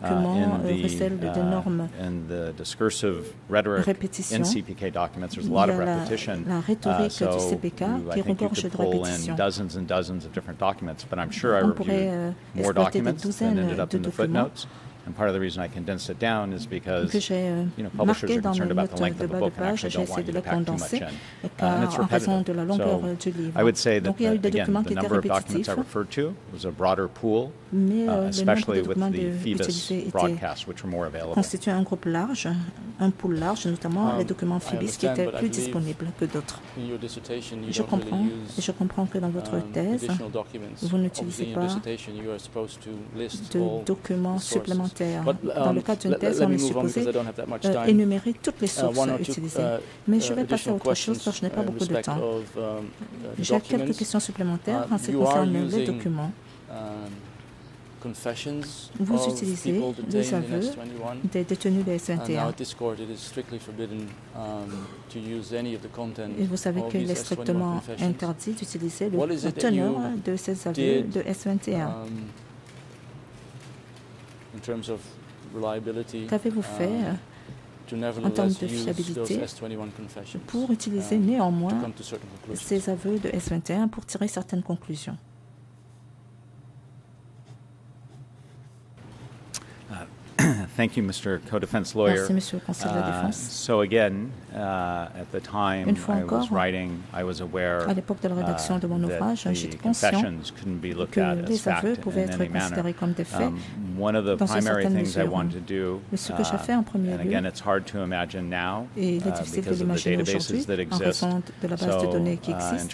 in the discursive rhetoric in CPK documents. There's a lot of repetition. So I think you could pull in dozens and dozens of different documents, but I'm sure I reviewed more documents than ended up in the footnotes. And part of the reason I condensed it down is because publishers are concerned about the length of the book and actually don't want you to pack too much in. And it's repetitive. So I would say that, again, the number of documents I referred to was a broader pool, especially with the FIBIS broadcasts, which were more available. Constitue un groupe large, un pool large, notamment les documents FIBIS qui étaient plus disponibles que d'autres. Je comprends que dans votre thèse, vous n'utilisez pas de documents supplémentaires. Dans le cadre d'une thèse, on est supposé énumérer toutes les sources utilisées. Mais je vais passer à autre chose parce que je n'ai pas beaucoup de temps. J'ai quelques questions supplémentaires en ce qui concerne les documents. Vous utilisez les aveux des détenus de S21. Et vous savez qu'il est strictement interdit d'utiliser le teneur de ces aveux de S21. Qu'avez-vous fait en termes de fiabilité pour utiliser néanmoins ces aveux de S21 pour tirer certaines conclusions? Thank you, Mr. Co-Defense Lawyer. Merci, Monsieur le conseiller de la défense. So again, at the time I was writing, I was aware à l'époque de la rédaction de mon ouvrage, j'étais conscient que les aveux pouvaient être considérés comme des faits dans une certaine mesure. Mais ce que j'ai fait en premier lieu, et il est difficile de l'imaginer aujourd'hui en raison de la base de données qui existe,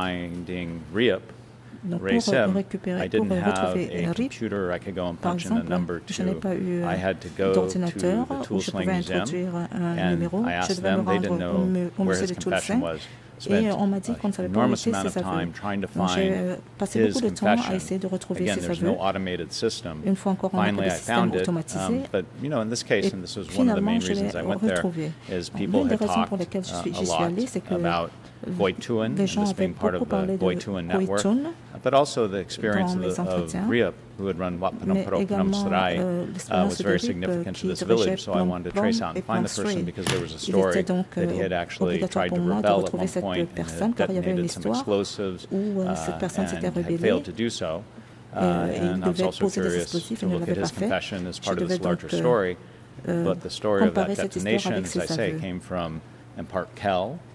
donc pour récupérer, pour retrouver RIP, par exemple, je n'ai pas eu d'ordinateur où je pouvais introduire un numéro. Je devais me rendre au musée de Tulsa. Et on m'a dit qu'on ne savait pas où étaient ces aveux. Donc j'ai passé beaucoup de temps à essayer de retrouver ces aveux. Une fois encore, on n'a pas de système automatisé. Et finalement, je l'ai retrouvé. L'une des raisons pour lesquelles j'y suis allé, c'est que les gens avaient beaucoup parlé de Hinton but also the experience of RIP, who had run Wapanam was very significant to this village, so I wanted to trace out and find the person because there was a story that he had actually tried to rebel at one point and had detonated some explosives and had failed to do so. And I was also curious to look at his confession as part of this larger story, but the story of that detonation, as I say, came from, in part, Kel,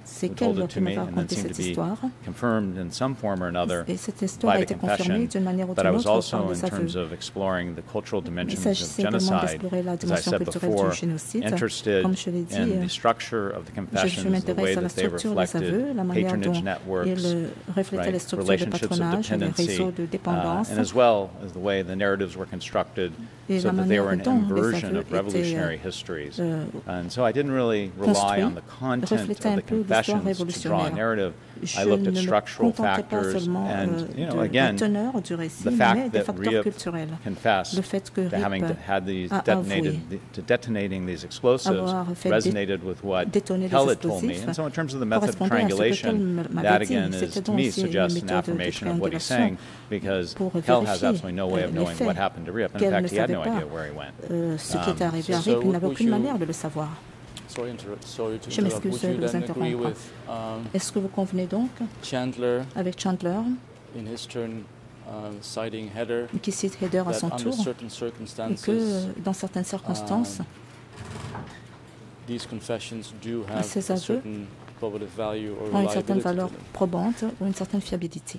C'est who qu'elle told it qui to me, m'avait and then raconté seemed to cette be histoire. confirmed in some form or another Et cette histoire a by the été confirmée confession. d'une manière ou But I d'une was autre par also, in les terms aveux. of exploring the cultural Il dimensions of s'agissait également genocide, d'explorer la as I dimension said culturelle before, du génocide. interested Comme je l'ai dit, in the structure of the je confessions, the way m'intéresse à la that they structure des aveux, reflected la manière dont patronage networks, ils reflétaient les structures de relationships of patronage, les dependency, réseaux de dépendance, and as well as the way the narratives were constructed et so la that they were manière an dont les inversion aveux of revolutionary étaient histories. And so I didn't really rely on the content reflétaient of un the peu l'histoire confessions to draw a révolutionnaire. narrative. Je I looked ne at me structural contentais pas factors seulement and, de la again, teneur du récit, the mais fact des that facteurs RIP culturels. confessed Le fait que to having RIP had these a avoué detonating these explosives avoir fait resonated with what détonner Kel des had told me. explosifs And so in terms of the method of correspondait à ce que Kel triangulation, m'avait that dit. again is, C'était to donc me, aussi une suggests an méthode de affirmation of what he's saying, because pour Kel has vérifier absolutely no way of les knowing faits. what happened to RIP. In Kel fact, ne he had savait no pas idea where he went. ce qui était arrivé à so RIP, il n'avait would aucune you- manière de le savoir. Sorry to Je interrupt. m'excuse Would de you vous then agree interrompre. with Est-ce que vous convenez donc Chandler, avec Chandler, in his turn, citing Heather, qui cite Heather à son that tour, under certain et circumstances, que dans certaines circonstances, these confessions do have ces a aveux certain probative value or ont une certaine reliability valeur to them? probante ou une certaine fiabilité?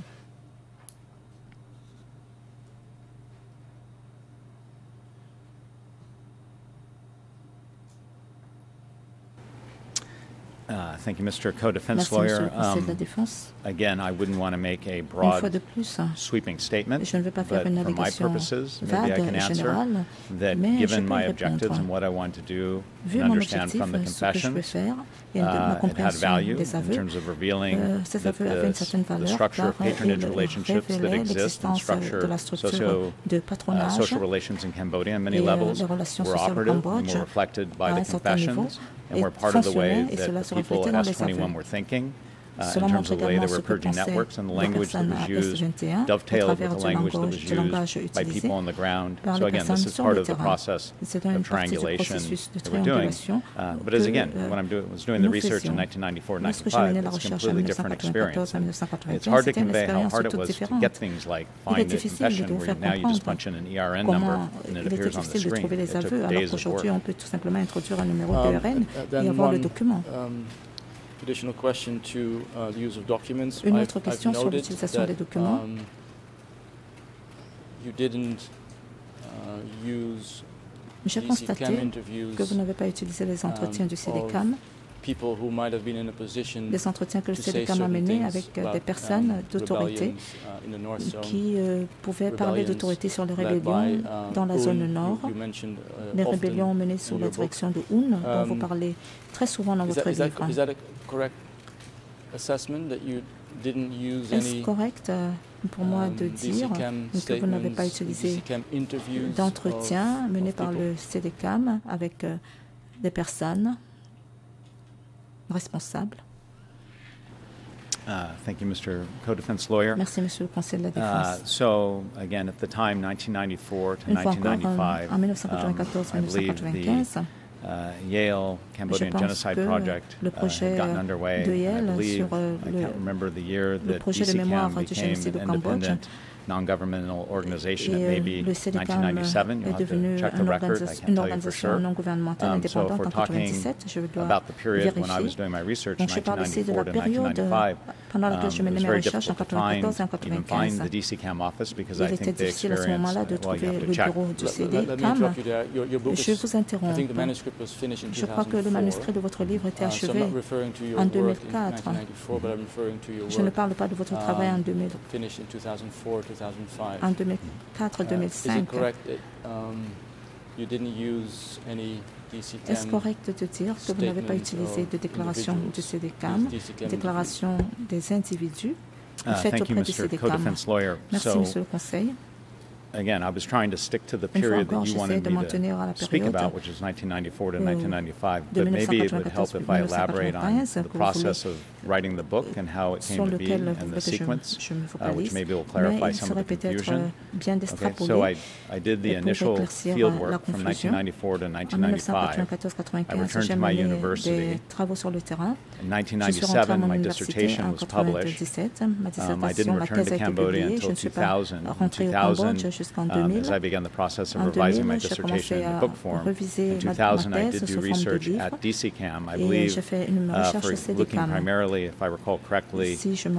Thank you, Mr. Co-Defense Merci, Monsieur Lawyer. le Conseil de la Défense. Again, I wouldn't want to make a Une fois broad, de plus, sweeping statement, je ne veux pas faire but une for my navigation purposes, maybe I vague can et answer générale, that mais je given peux my y objectives répondre. and what I want to do Vu and mon understand objectif, from the ce que je veux confessions, faire et de ma it had compréhension value des in aveux, terms of revealing ces that aveux avaient une certaine the valeur structure of car patronage ils relationships that révélaient exist and l'existence de la structure de patronage social relations in Cambodia on many et levels les relations were sociales au operative and Cambodge were reflected by à the un certain niveau confessions and et were part of the way fonctionnaient et that cela the se people reflétait at dans les S21 aveux. were thinking. In Cela terms montre of the way également they ce were que purging pensaient networks and the les language that personnes was à used S21 à dovetailed with travers the du language that was langage used by utilisé people on the ground. par So les again, this personnes is sur part le of the terrain. process C'est of une partie du triangulation processus de that we're doing. triangulation But as que, again, when I was doing the nous research in faisions. 1994, Lorsque j'ai mené 95, la it's a recherche en completely different 1994 experience. à And it's 1995, hard to c'était une convey how expérience hard it toute was to différente. get things like Il est find a difficile de confession vous where faire now you just comprendre punch in an ERN number comment and it il était appears on the difficile de screen. trouver les It took aveux, alors days of qu'aujourd'hui work. on peut tout simplement introduire un numéro d'ERN Then et avoir le one, document. Additional question to the use of documents. Une autre I've question sur noted l'utilisation that, des documents. You didn't use J'ai constaté DCCAM interviews que vous n'avez pas utilisé les entretiens du CDCAM, people who might have been in a position les entretiens que le to say CDCAM a certain menés things avec about, des personnes d'autorité rebellions, in the North Zone, qui pouvaient parler rebellions d'autorité sur les led rébellions by, dans la zone nord, you mentioned, les often rébellions menées sous in la your book. direction de Hun, dont vous parlez très souvent dans votre livre. Is that a correct assessment that you didn't use Est-ce any correct pour moi de dire que vous n'avez pas utilisé d'entretien mené par le CDCAM avec des personnes responsables? Thank you, Mr. Co-Defense Lawyer. Merci, Monsieur le Conseil de la Défense. So, again, at the time, 1994 to Une fois encore, 1995, en 1994-1995, Yale Cambodian Genocide Project le projet had gotten underway. de Yale I believe, sur I can't remember the year le that projet de mémoire DCCAM du became génocide an au Cambodge. independent non-governmental organization. It Et may be le CDCAM 1997. You'll est have to devenu check the une record. I can't organisation tell you for sure. non gouvernementale So indépendante if en we're talking 1997. Je dois about the period when I was vérifier. doing my research, Donc je parle ici de 1994 la to période 1995, pendant laquelle je it menais was mes very recherches en difficult to find, 1994 et en even find 1995. the DCCAM office because Il I était think they difficile à ce experienced, moment-là de well, you trouver have to le check. bureau du Let me CDCAM. interrupt you there. Your book Je vous I interromps. think the manuscript was finished in Je crois que le 2004. manuscrit de votre livre était So I'm achevé not referring to your en work in 2004. 1994, but I'm referring to your Je ne work parle pas de votre travail en finished in 2004, 2005. 2004-2005. Is it correct that you didn't use any DCCAM? Est-ce correct de dire que vous n'avez pas utilisé de déclaration du CDCAM, déclaration des individus faites Thank you, auprès du Mr. CDCAM? Co-Defense Lawyer. Merci, So, Monsieur le Conseil. again, I was trying to stick to the Une fois period encore, that you j'essaie wanted de me m'en tenir à la to speak période about, which is 1994 to de 1995. But maybe it would help if I elaborate on the process of writing the book and how it sur came to be lequel and vous the voulez que sequence, je me which focalise, maybe will mais clarify il some serait of the peut-être confusion. bien Okay, so d'extrapoler I did the pour initial éclaircir field la work from confusion. 1994 to En 1995. I 1994-95, returned j'ai to my mené university. des travaux sur le terrain. In Je suis rentré à 1997, mon my université dissertation en was published. 1997. Ma I dissertation, didn't ma return thèse to a été Cambodia publiée. Je until ne suis pas 2000. In rentré au Cambodge 2000, jusqu'en jusqu'en 2000. As I began the process of revising my dissertation in book form, in 2000 I did do research at DCCAM, I believe, for looking primarily, if I recall correctly,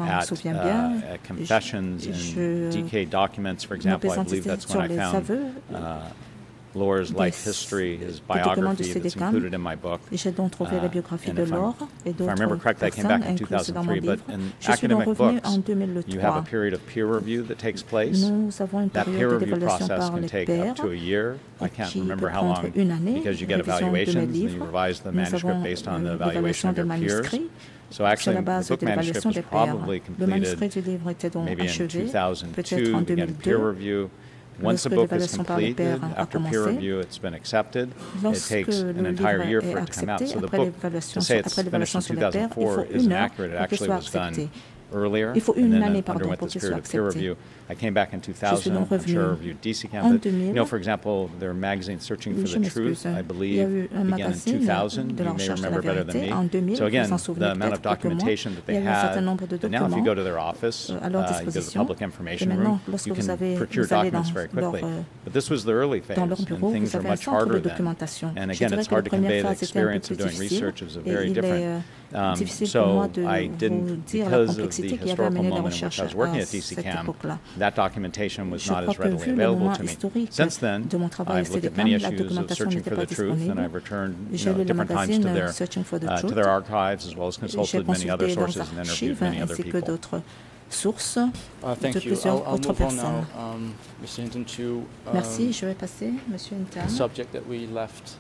at confessions and DK documents, for example. I believe that's when I found Laura's life history, his biography that's included in my book. J'ai donc trouvé la biographie de Laure et d'autres personnes incluses dans mon livre. Je suis donc revenu en 2003. You have a period of peer review that takes place. Nous avons une That peer période review d'évaluation process par can les take pairs up to a year. I can't qui remember peut how long prendre une année, because you get révision de mes evaluations and livres. you revise the Nous manuscript avons based on the evaluation l'évaluation of des your peers. manuscrits. So Sur actually, la the base book de manuscript l'évaluation was des pairs. probably Le manuscrit completed du livre était donc maybe in achevé, peut-être 2002, en began peer 2002. review. Once the Lorsque book is l'évaluation par les completed, pairs a after peer commencé, review, it's been accepted. It lorsque takes an le entire livre year est for it to come out. accepté, So the après book, l'évaluation to say it's finished in sur les pairs, il 2004 faut isn't une heure accurate. It pour qu'il actually soit was done accepté. earlier, Il faut and une then année, pardon, underwent pour this qu'il soit period of peer accepté. review. I came back in Je suis 2000, donc I'm sure revenu reviewed DCCAM, en but 2000. you know, for example, their magazine Searching for Je the Truth, m'excuse. I Il y a believe, eu un began in magazine 2000. de la You may recherche de la remember better than vérité me. en 2000. So Vous again, en the souvenez amount of peut-être que moi. documentation that Il y they a eu un certain had, nombre de but now if you documents go to their office, à leur you go to the disposition. public Et information maintenant, room, lorsque you vous can allez procure dans documents very quickly. But this was the early phase, dans leur and bureau, things vous are avez un much centre de harder then. documentation. And Je again, dirais it's que la hard to première convey the phase était un peu experience of plus doing difficile research. It was et very il est different. difficile pour moi So de I vous didn't, dire la because of the complexité qui avait historical amené la moment in which recherche I was working à at cette DCCAM, époque-là. that documentation was Je not crois as que readily vu le available moment to me. historique Since then, de mon travail à I've looked at many CDCAM, la issues of documentation Searching n'était for pas the Truth, and disponible. I've returned J'ai lu le different times to magazine Searching for the Truth. their archives, as well as J'ai consulted many other consulté leurs sources and interviewed archives many other ainsi que people. d'autres sources Thank de you. plusieurs I'll autres move on personnes. now, Mr. Hinton, to Merci, je vais passer, Monsieur a Hinton, subject that we left,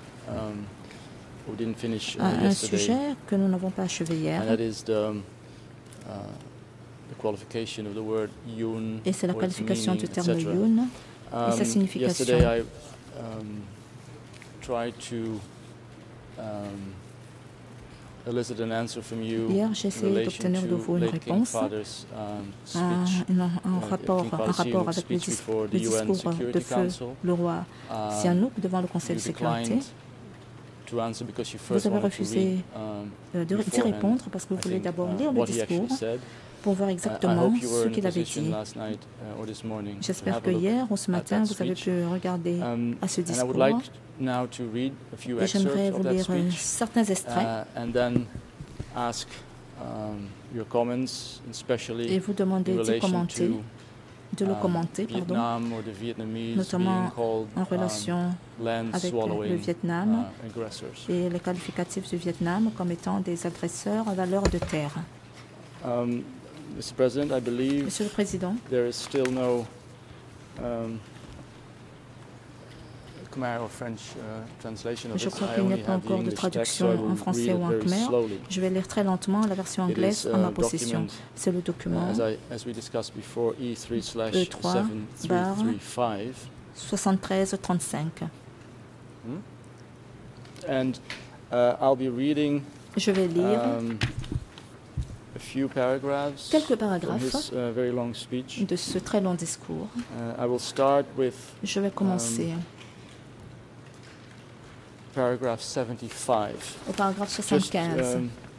we didn't finish à un yesterday, sujet que nous n'avons pas achevé hier. and that is the qualification of the word yun, Et c'est la or its qualification meaning, du terme etc. yun et sa signification. Yesterday I tried to elicit an answer from you Hier, j'ai in essayé relation d'obtenir de to vous une late King réponse Father's speech. en rapport King Father avec le speech before the UN discours de Security feu Council. le roi Sihanouk devant le Conseil de You sécurité. declined to answer because you Vous first avez wanted to refusé read d'y beforehand, répondre parce que vous I voulez think, d'abord lire le what he actually discours said. pour voir I exactement hope you were ce in a qu'il avait position dit. last night or this morning to J'espère have que a look hier ou ce at matin, that vous avez speech. pu regarder à ce And I would discours. like now to read a few Et j'aimerais excerpts vous of that lire speech certains extraits and then ask your comments, especially et vous demander in de relation commenter, to de le commenter, pardon, Vietnam or the Vietnamese notamment being called en relation land avec le swallowing Vietnam aggressors. et les qualificatifs du Vietnam comme étant des agresseurs à valeur de terre. Mr. President, I believe Monsieur le Président, there is still no Khmer or French translation of je this. crois I qu'il n'y a only pas have the encore de English text, so traduction I will en français read ou it en very khmer. slowly. Je vais lire très lentement la version It anglaise is en ma a possession. document, C'est le document as we discussed before, E3/7335. 7335. And I'll be reading Je vais lire a few paragraphs quelques from paragraphes his very long speech. de ce très long discours. I will start with Je vais commencer paragraph 75. au paragraphe Just, 75.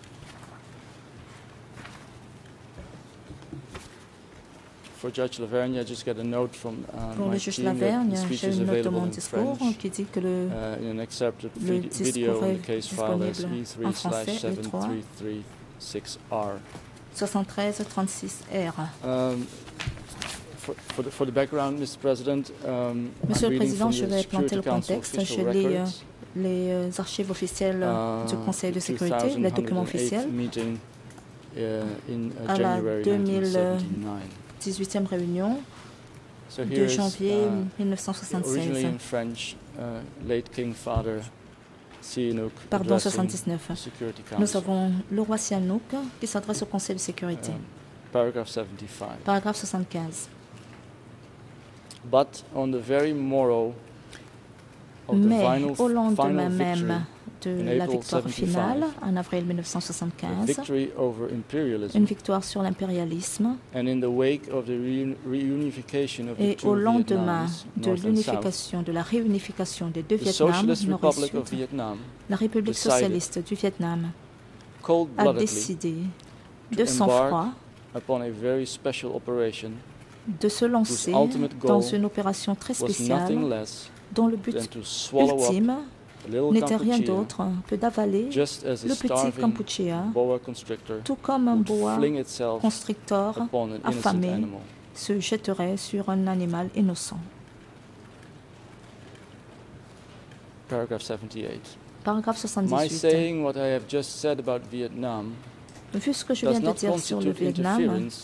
for Judge Lavergne, I just got a note from Pour my le juge team that Lavergne, the speech j'ai is une note de available mon in discours French qui dit que le in an accepted le video discours in est the case file as disponible en français, E3/7336R. 7336R. For the background, Mr. President, Monsieur I'm le reading Président, from je the vais planter le Security Council contexte. official Je lis records. les archives officielles du Conseil de sécurité, les documents officiels, meeting in à la January 1979. 18e réunion So de here is, janvier originally 1976. in French, late King Father Sihanouk Pardon, addressing 79. the Security Nous Council. avons le roi Sihanouk qui s'adresse au Conseil de sécurité. Paragraph 75. Paragraphe 75. But on the very morrow of the Mais au final lendemain victory, même de in la April victoire 75, finale, en avril the 1975, victory over imperialism, une victoire sur l'impérialisme, and in the wake of the reunification of the et two au lendemain Vietnams, de North and South, l'unification, de la réunification des deux the Vietnams, Socialist Nord et Republic of Sud, Vietnam la République decided socialiste du Vietnam a cold-bloodedly décidé to de sang-froid embark upon a very special operation de se lancer dans une opération très spéciale dont le but ultime n'était rien d'autre que d'avaler le petit Kampuchea, tout comme un boa constrictor affamé se jetterait sur un animal innocent. Paragraph 78. Paragraphe 78. My saying what I have just said about Vietnam Vu ce que je viens de dire sur le Vietnam,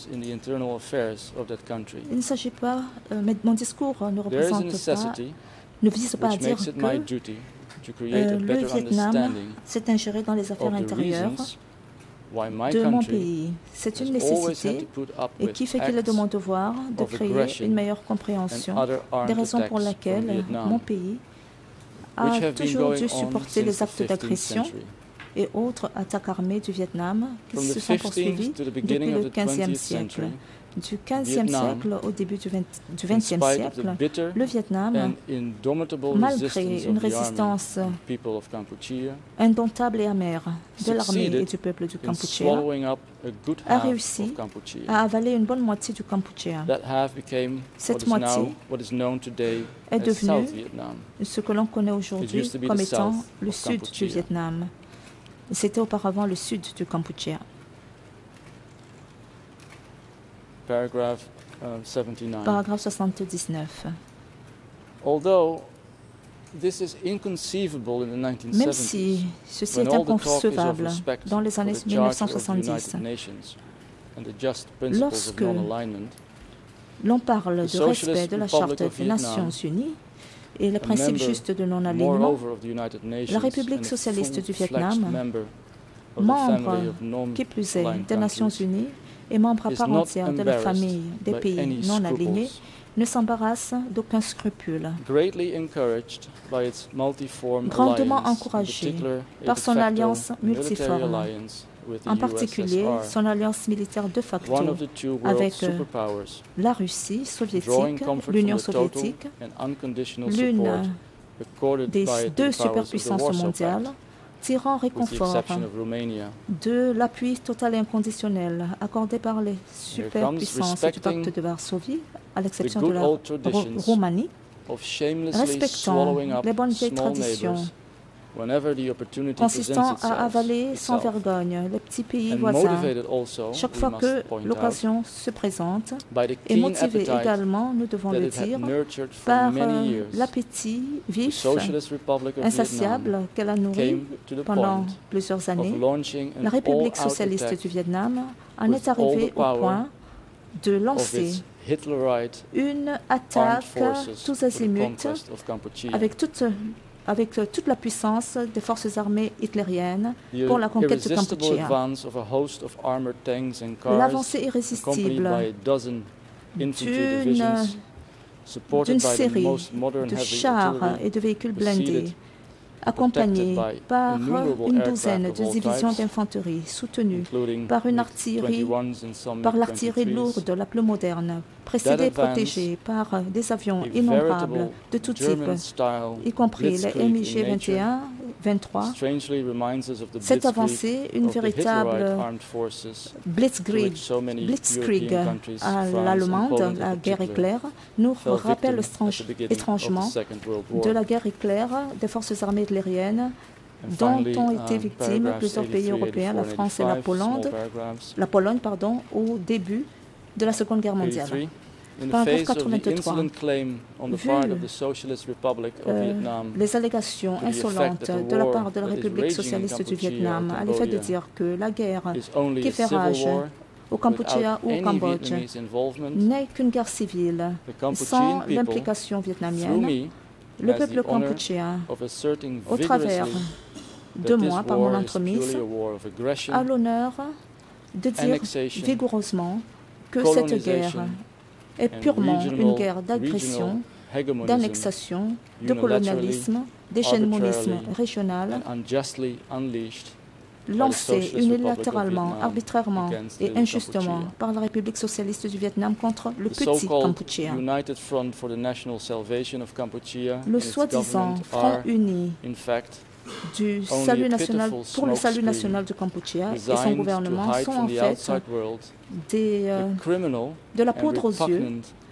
il ne s'agit pas, mais mon discours ne vise pas à dire que le Vietnam s'est ingéré dans les affaires intérieures de mon pays. C'est une nécessité et qui fait qu'il est de mon devoir de créer une meilleure compréhension des raisons pour lesquelles mon pays a toujours dû supporter les actes d'agression et autres attaques armées du Vietnam qui se sont poursuivies depuis le XVe siècle. Du XVe siècle au début du XXe siècle, le Vietnam, malgré une résistance indomptable et amère de l'armée et du peuple du Kampuchea, a réussi à avaler une bonne moitié du Kampuchea. Cette moitié est devenue ce que l'on connaît aujourd'hui comme étant le sud du Vietnam. C'était auparavant le sud du Kampuchea. Paragraph 79. Paragraphe 79. Même si ceci est inconcevable dans les années 1970, lorsque l'on parle de respect de la Charte des Nations Unies et le principe juste de non-alignement, la République socialiste du Vietnam, membre qui plus est des Nations Unies et membre à part entière de la famille des pays non alignés, ne s'embarrasse d'aucun scrupule. Grandement encouragé par son alliance multiforme, en particulier son alliance militaire de facto avec la Russie soviétique, l'Union soviétique, l'une des deux superpuissances mondiales, tirant réconfort de l'appui total et inconditionnel accordé par les superpuissances du pacte de Varsovie, à l'exception de la Roumanie, respectant les bonnes vieilles traditions consistant à avaler sans vergogne les petits pays voisins chaque fois que l'occasion se présente, et motivé également, nous devons le dire, par l'appétit vif, insatiable qu'elle a nourri pendant plusieurs années. La République socialiste du Vietnam en est arrivée au point de lancer une attaque tous azimuts avec toute la puissance des forces armées hitlériennes pour la conquête du Kampuchea. L'avancée irrésistible d'une série de chars et de véhicules blindés, accompagnés par une douzaine de divisions d'infanterie, soutenues par l'artillerie lourde la plus moderne, précédée et protégée par des avions innombrables de tout type, y compris les MiG-21, 23. Cette avancée, une véritable blitzkrieg à l'allemande, la guerre éclair, nous rappelle étrangement de la guerre éclair des forces armées hitlériennes dont ont été victimes plusieurs pays européens, la France et la Pologne, au début de la Seconde Guerre mondiale. Paragraphe 83. Vu les allégations insolentes de la part de la République socialiste du Vietnam à l'effet de dire que la guerre qui fait rage au Kampuchea ou au Cambodge n'est qu'une guerre civile sans l'implication vietnamienne, le peuple cambodgien, au travers de moi, par mon entremise, a l'honneur de dire vigoureusement que cette guerre est purement une guerre d'agression, d'annexation, de colonialisme, d'hégémonisme régional, lancée unilatéralement, arbitrairement et injustement par la République socialiste du Vietnam contre le petit Kampuchea. Le soi-disant Front uni du salut national, pour le salut national du Cambodge et son gouvernement sont en fait de la poudre aux yeux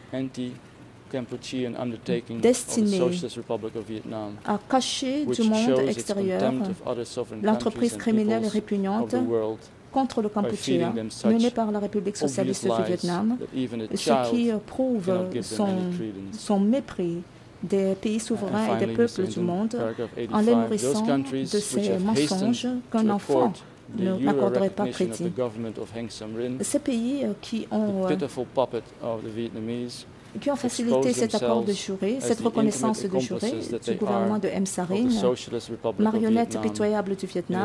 destinée à cacher du monde extérieur l'entreprise criminelle et répugnante contre le Cambodge menée par la République socialiste du Vietnam, ce qui prouve son mépris des pays souverains et des peuples du monde en les nourrissant de ces mensonges qu'un enfant n'accorderait pas crédit. Ces pays qui ont facilité cet accord de juré, cette reconnaissance de juré du gouvernement de M. Sarin, marionnette pitoyable du Vietnam,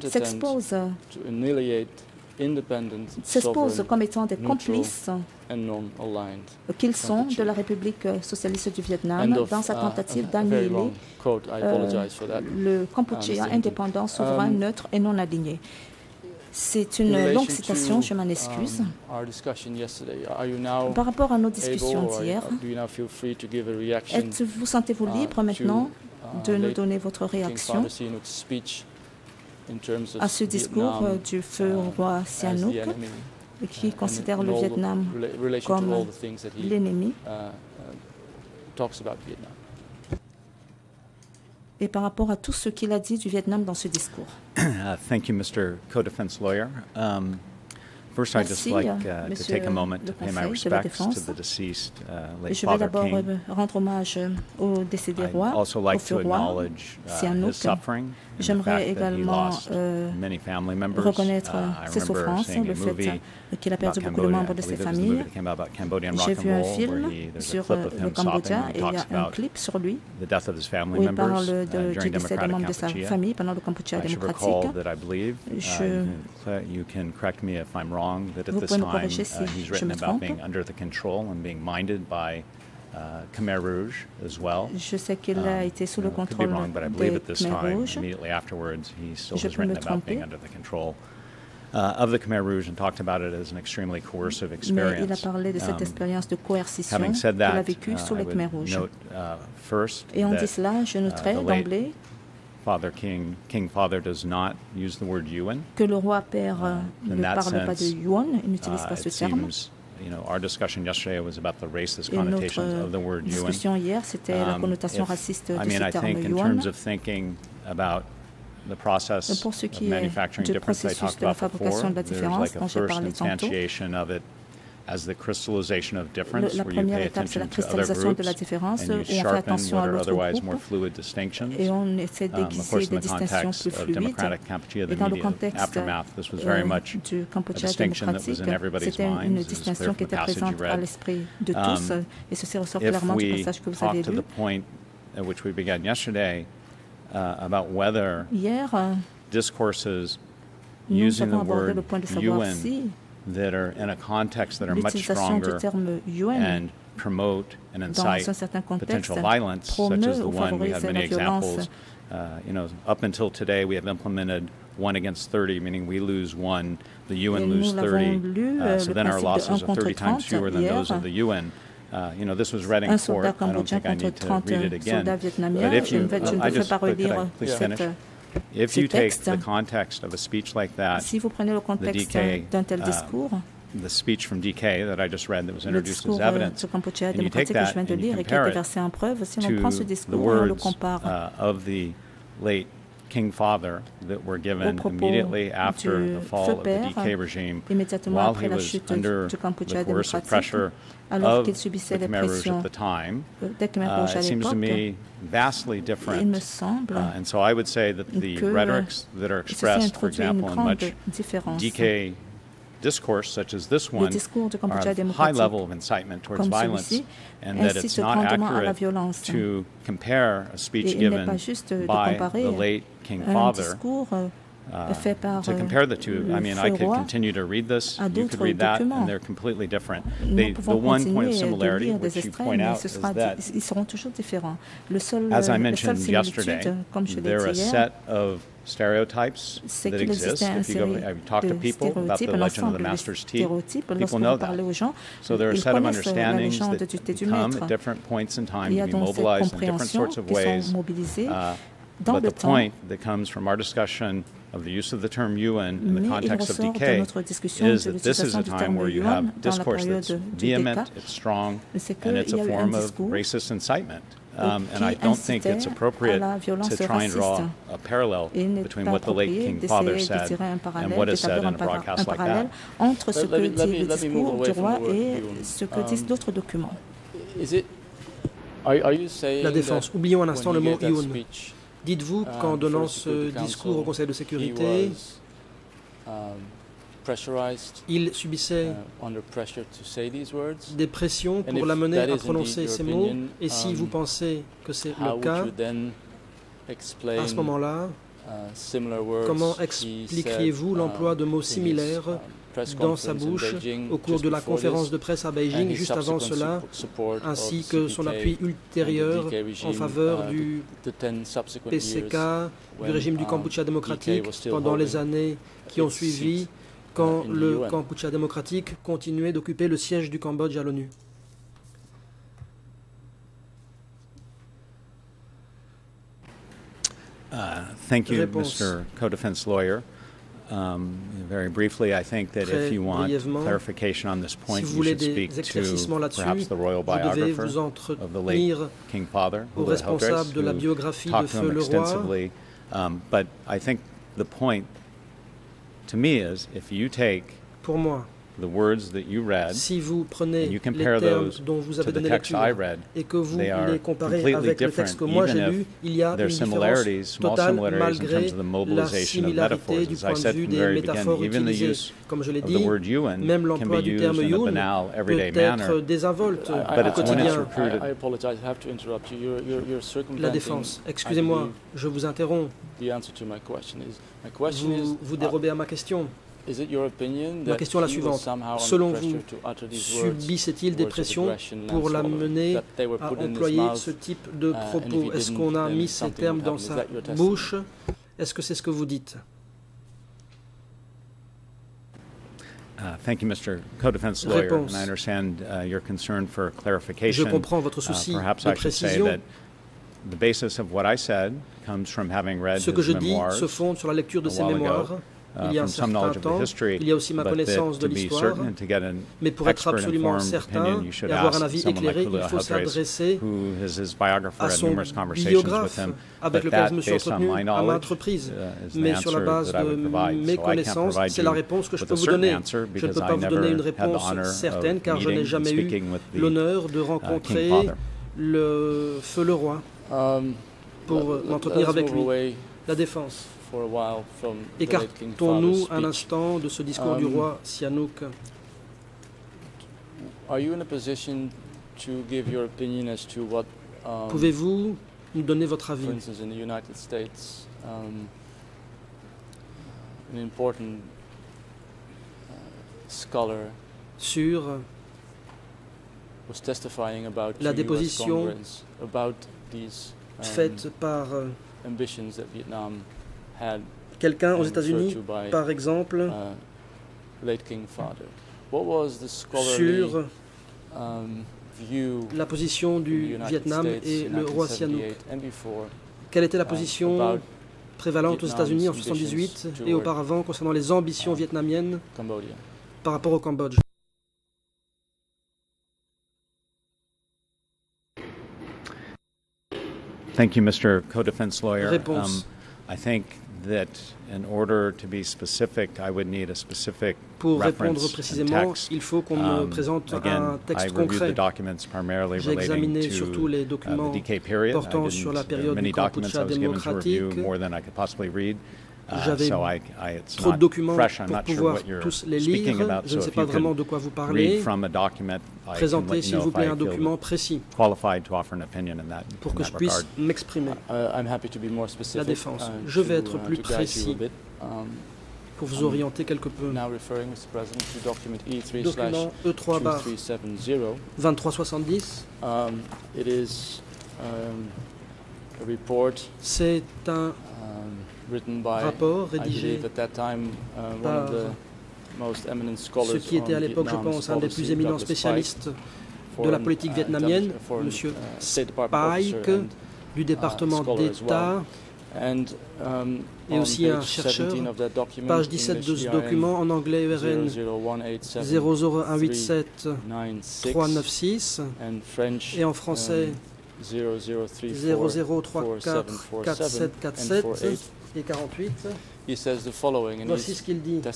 s'exposent comme étant des complices qu'ils sont de la République socialiste du Vietnam dans sa tentative d'annihiler le Cambodge indépendant, souverain, neutre et non aligné. C'est une longue citation, je m'en excuse. Par rapport à nos discussions d'hier, vous sentez-vous libre maintenant de nous donner votre réaction à ce discours du feu roi Sihanouk qui considère le Vietnam comme l'ennemi et par rapport à tout ce qu'il a dit du Vietnam dans ce discours. Thank you, Mr. Co-Defense Lawyer. First, I'd just like to take a moment to pay my respects to the deceased late Father King. Rendre hommage au décédé roi, I'd also like to acknowledge his suffering. J'aimerais également reconnaître ses souffrances, le fait qu'il a perdu beaucoup de membres de ses familles. J'ai vu un film sur le Cambodge et il y a un clip sur lui où il parle du décès des membres de sa famille pendant le Cambodge démocratique. Vous pouvez me corriger si je me trompe. Khmer Rouge as well. Je sais qu'il a été sous le contrôle des Khmer Rouges. Je peux me tromper. Of the Khmer Rouge and talked about it as an extremely coercive experience. Mais il a parlé de cette expérience de coercition qu'il a vécue sous les Khmer Rouges. Et en dit cela, je noterai d'emblée Father King Father does not use the word Yuan. Que le roi père ne parle pas de Yuan, il n'utilise pas ce terme. Our discussion yesterday was about the racist Et connotations notre of the word Yuan. Discussion hier, c'était la connotation raciste de ce terme I think in Yuan. terms of thinking about the process of manufacturing difference I talked about before, there's like a first instantiation of it as the crystallization of difference, where you pay attention to other groups and you sharpen what are otherwise more fluid distinctions. Of course, in the context of democratic Kampuchea, the immediate aftermath, this was very much a distinction that was in everybody's minds. This is clear from the passage you read. If we talk to the point at which we began yesterday about whether discourses using the word Yuan that are in a context that are much stronger and promote and incite potential violence, such as the one we had many examples. Up until today, we have implemented 1 against 30, meaning we lose 1, the UN lose 30. So then our losses are 30 times fewer than those of the UN. This was read in court. I don't think I need to read it again. But if you, please finish. If you take the context of a speech like that, the speech from DK that I just read that was introduced as evidence, and you take that and you compare it to the words of the late King Father that were given immediately after the fall of the DK regime, while he was under the coercive pressure of the Khmer Rouge at the time, it seems to me vastly different. And so I would say that the rhetorics that are expressed, for example, in much DK discourse, such as this one, are of high level of incitement towards violence, and that it's not accurate to compare a speech given by the late King Father to compare the two. I mean, I could continue to read this, you could read that, and they're completely different. The one point of similarity, which you point out, is that, as I mentioned yesterday, there are a set of stereotypes that exist. If you go, talk to people about the legend of the master's teeth, people know that. So there are a set of understandings that come at different points in time to be mobilized in different sorts of ways. But the point that comes from our discussion of the use of the term UN in the context of decay is that this is a time where you have discourse that's vehement, it's strong, and it's a form of racist incitement. And I don't think it's appropriate to try and draw a parallel between what the late King Father said and what is said in a broadcast like that. Entre ce que dit le discours du roi et ce que disent d'autres documents. La défense. Oublions un instant le mot UN. Dites-vous qu'en donnant ce discours au Conseil de sécurité, il subissait des pressions pour l'amener à prononcer ces mots, et si vous pensez que c'est le cas, à ce moment-là, comment expliqueriez-vous l'emploi de mots similaires dans sa bouche au cours de la conférence de presse à Beijing juste avant cela, ainsi que son appui ultérieur en faveur du PCK, du régime du Kampuchea démocratique pendant les années qui ont suivi, quand le Kampuchea démocratique continuait d'occuper le siège du Cambodge à l'ONU. Thank you, Mr. Co-Defense Lawyer. Very briefly, I think that if you want clarification on this point, you should speak to perhaps the royal biographer of the late King Father, who would help us to talk to him extensively. But I think the point to me is, if you take the words that you read, si vous prenez and you compare those to the text I read, they are completely different, even if there are similarities, small similarities in terms of the mobilization of metaphors. As I said from the very beginning, even the use of the word UN can be used in a banal, everyday manner, but it's when it's recruited. I apologize, I have to interrupt you. You're circumventing. La défense. Excusez-moi, je vous interromps. The answer to my question is, vous dérobez à ma question. Ma question est la suivante. Selon vous, subissait-il des pressions pour l'amener à employer ce type de propos? Est-ce qu'on a mis ces termes dans sa bouche? Est-ce que c'est ce que vous dites? Thank you, Mr. Co-Defense Lawyer, and I understand your concern for clarification. Je comprends votre souci Perhaps de I should say that the basis of what I said comes from having read ce que je his dis memoirs se fonde sur la lecture de ses mémoires. Il y a un from some certain knowledge of temps, the history, il y a aussi ma but connaissance de to be l'histoire, certain and to get an mais pour être expert absolument informed certain opinion, you should et avoir un ask avis someone like éclairé, il faut s'adresser who is his biographer à at son numerous conversations with biographe him, avec but lequel that, je me suis based on entretenu my à knowledge, maintes reprises. is the Mais sur la answer base that I de would provide. mes So I can't connaissances, provide c'est you la réponse que je with peux a vous certain donner. answer Je ne because peux pas I vous donner une never had the réponse honor certaine of car je n'ai meeting and jamais eu speaking with the l'honneur de King rencontrer Father. le feu le roi pour m'entretenir avec lui. La défense. Écartons-nous un instant de ce discours du roi Sihanouk. Pouvez-vous nous donner votre avis? Sur la déposition faite par quelqu'un aux États-Unis, par exemple, sur la position du Vietnam et le roi Sihanouk. Quelle était la position prévalente aux États-Unis en 1978 et auparavant concernant les ambitions vietnamiennes par rapport au Cambodge? Thank you, Mr. Co-Defense Lawyer. Réponse. I think that in order to be specific, I would need a specific Pour répondre reference précisément, text. il faut qu'on me présente un texte concret. J'ai examiné surtout les documents portant sur la période du Kampuchea démocratique. J'avais trop de documents pour pouvoir tous les lire. Je ne sais pas vraiment de quoi vous parlez. Présentez, s'il vous plaît, un document précis pour que je puisse m'exprimer. La défense. Je vais être plus précis pour vous orienter quelque peu. Document E3/2370. C'est un rapport rédigé par ce qui était à l'époque, je pense, un des plus éminents spécialistes de la politique vietnamienne, M. Spike, du département d'État Et aussi un chercheur, page 17 de ce document en anglais URN 00187 396 et en français 0034 4747 et 48. Voici ce qu'il dit.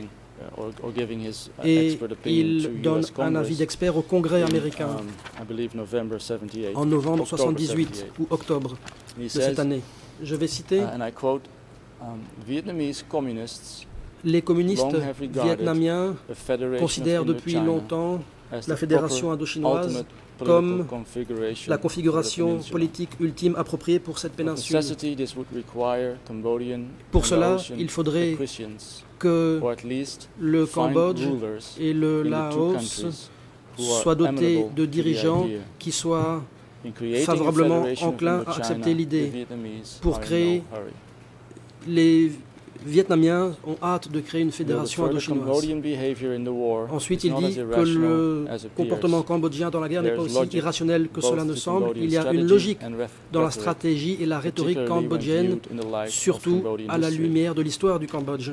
Et il donne un avis d'expert au Congrès américain en novembre 78 ou octobre de cette année. Je vais citer les communistes vietnamiens considèrent depuis longtemps la fédération indo-chinoise comme la configuration politique ultime appropriée pour cette péninsule. Pour cela, il faudrait que le Cambodge et le Laos soient dotés de dirigeants qui soient favorablement enclins à accepter l'idée. Pour créer, les Vietnamiens ont hâte de créer une fédération indo-chinoise. Ensuite, il dit que le comportement cambodgien dans la guerre n'est pas aussi irrationnel que cela ne semble. Il y a une logique dans la stratégie et la rhétorique cambodgienne, surtout à la lumière de l'histoire du Cambodge.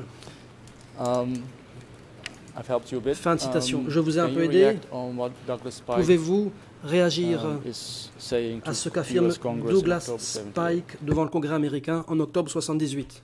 Fin de citation. Je vous ai un peu aidé. Pouvez-vous réagir à ce qu'affirme Douglas Spike devant le Congrès américain en octobre 1978?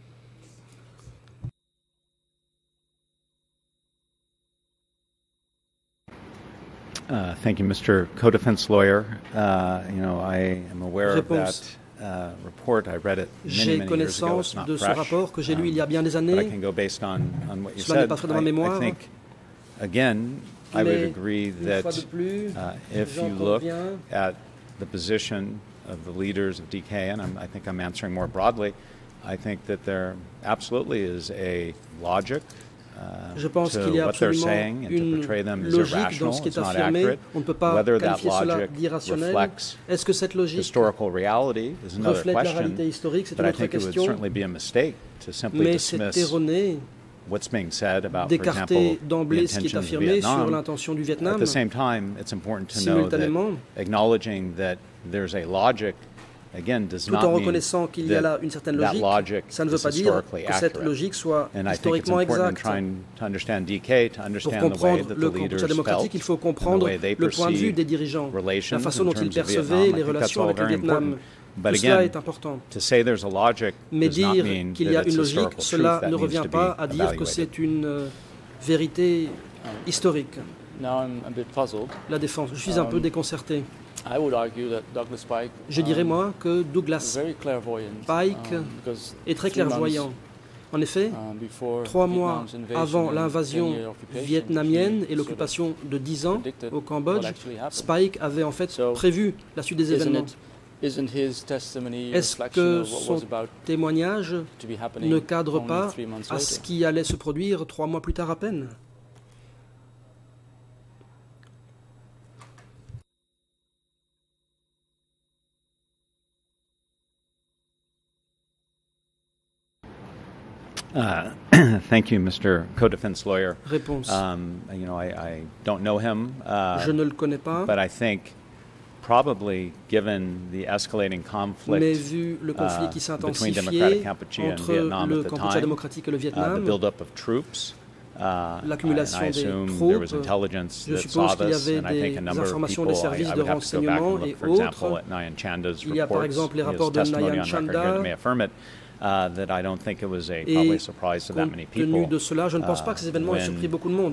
Thank you, Mr. Co-Defense Lawyer. I am aware of that report. I read it many years ago. It's not fresh. J'ai connaissance de ce rapport que j'ai lu il y a bien des années. Cela n'est pas frais dans ma mémoire. I think, again, I would agree that if you look at the position of the leaders of DK, and I think I'm answering more broadly, I think that there absolutely is a logic. Je pense qu'il y a absolument une logique dans ce qui est affirmé. On ne peut pas qualifier cela d'irrationnel. Est-ce que cette logique reflète la réalité historique? C'est une autre question. Mais c'est erroné d'écarter d'emblée ce qui est affirmé sur l'intention du Vietnam. Simultanément, tout en reconnaissant qu'il y a là une certaine logique, ça ne veut pas dire que cette logique soit historiquement exacte. Pour comprendre le Cambodge démocratique, il faut comprendre le point de vue des dirigeants, la façon dont ils percevaient les relations avec le Vietnam. Tout cela est important. Mais dire qu'il y a une logique, cela ne revient pas à dire que c'est une vérité historique. La défense. Je suis un peu déconcerté. Je dirais, moi, que Douglas Spike est très clairvoyant. En effet, 3 mois avant l'invasion vietnamienne et l'occupation de 10 ans au Cambodge, Spike avait en fait prévu la suite des événements. Est-ce que son témoignage ne cadre pas à ce qui allait se produire 3 mois plus tard à peine? Thank you, Mr. Co-Defense Lawyer. Réponse. I don't know him. Je ne le connais pas. But I think probably given the escalating conflict vu le conflit qui s'intensifiait entre le Cambodge démocratique et le Vietnam, the build-up of troops, l'accumulation des troupes, je suppose qu'il y avait des informations des services de renseignement et autres. Il y a par exemple les rapports de Nyan Chanda. Et compte tenu de cela, je ne pense pas que ces événements aient surpris beaucoup de monde.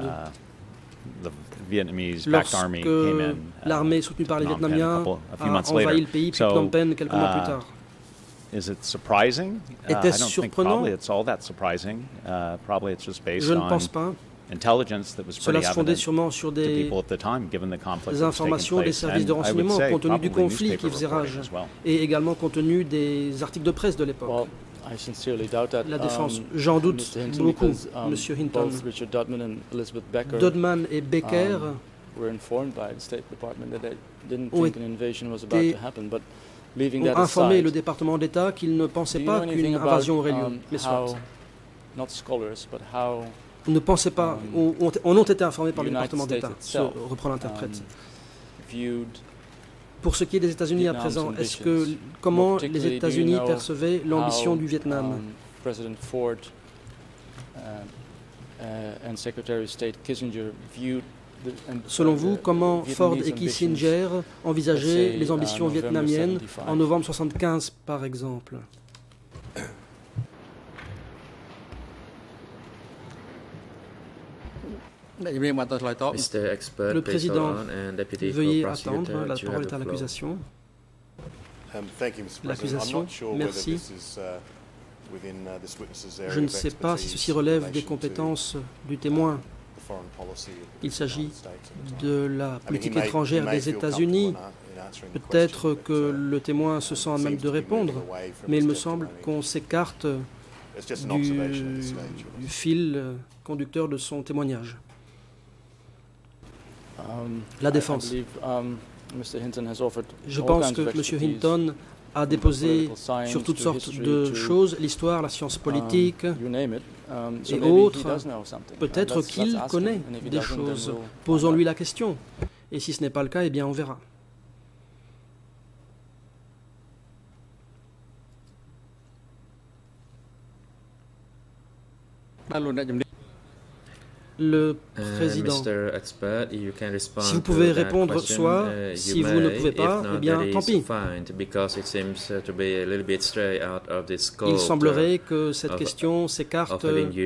Lorsque l'armée soutenue par les Vietnamiens a envahi le pays, puis Phnom Penh quelques mois plus tard. Était-ce surprenant? Je ne pense pas. Cela se fondait sûrement sur des informations des services de renseignement compte tenu du conflit qui faisait rage et également compte tenu des articles de presse de l'époque. La défense, j'en doute beaucoup, Monsieur Hinton. Dodman et Becker ont informé le département d'État qu'ils ne pensaient pas qu'une invasion aurait lieu. Mais soit. On ne pensait pas, ont été informés par le département d'État, reprend l'interprète. Pour ce qui est des États-Unis à présent, comment les États-Unis percevaient l'ambition du Vietnam? President Ford and Secretary of State Kissinger viewed Selon vous, comment Ford et Kissinger envisageaient les ambitions vietnamiennes en novembre 1975, par exemple? Le président, veuillez attendre, la parole est à l'accusation. L'accusation, merci. Je ne sais pas si ceci relève des compétences du témoin. Il s'agit de la politique étrangère des États-Unis. Peut-être que le témoin se sent à même de répondre, mais il me semble qu'on s'écarte du fil conducteur de son témoignage. La défense. Je pense que M. Hinton a déposé sur toutes sortes de choses, l'histoire, la science politique et autres. Peut-être qu'il connaît des choses. Posons-lui la question. Et si ce n'est pas le cas, eh bien on verra. Le président. Si vous pouvez répondre soit, si vous ne pouvez pas, eh bien tant pis. Il semblerait que cette question s'écarte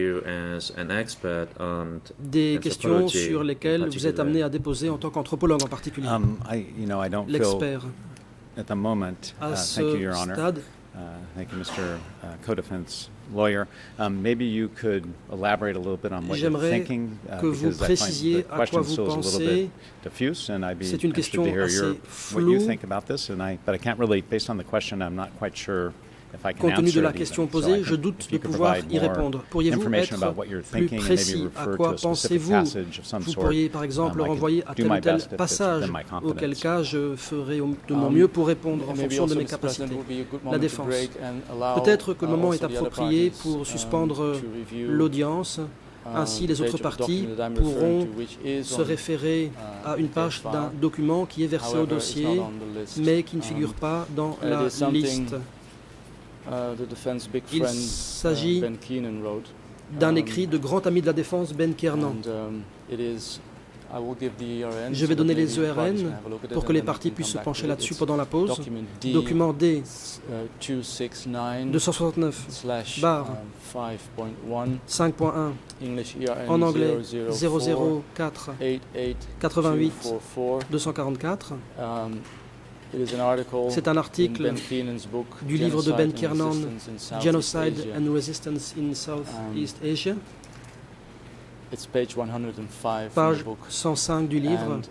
des questions sur lesquelles vous êtes amené à déposer en tant qu'anthropologue en particulier. L'expert. À ce stade, j'aimerais que vous précisiez à quoi vous pensez. C'est une question assez floue. Compte tenu de la question posée, je doute de pouvoir y répondre. Pourriez-vous être plus précis? À quoi pensez-vous? Vous pourriez par exemple renvoyer à tel ou tel passage, auquel cas je ferai de mon mieux pour répondre en fonction de mes capacités. La défense. Peut-être que le moment est approprié pour suspendre l'audience. Ainsi, les autres parties pourront se référer à une page d'un document qui est versé au dossier, mais qui ne figure pas dans la liste. Il s'agit d'un écrit de grand ami de la défense, Ben Kiernan. Je vais donner les ERN pour que les parties puissent se pencher là-dessus pendant la pause. Document D 269/5.1 en anglais 004 88 244. C'est un article du livre de Ben Kiernan, Genocide and Resistance in Southeast Asia, page 105 du livre.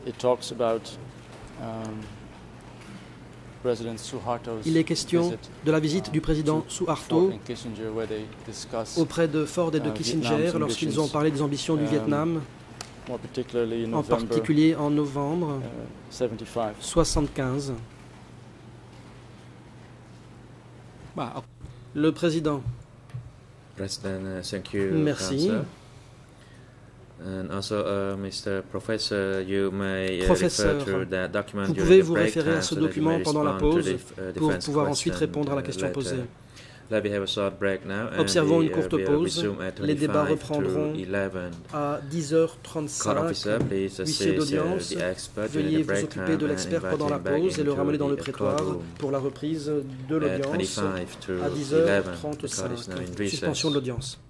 Il est question de la visite du président Suharto auprès de Ford et de Kissinger lorsqu'ils ont parlé des ambitions du Vietnam, en particulier en novembre 1975. Le président. Merci. Professeur, vous pouvez vous référer à ce document pendant la pause pour pouvoir ensuite répondre à la question posée. Observons une courte pause. Les débats reprendront à 10h35. Huissier d'audience, veuillez vous occuper de l'expert pendant la pause et le ramener dans le prétoire pour la reprise de l'audience à 10h35. Suspension de l'audience.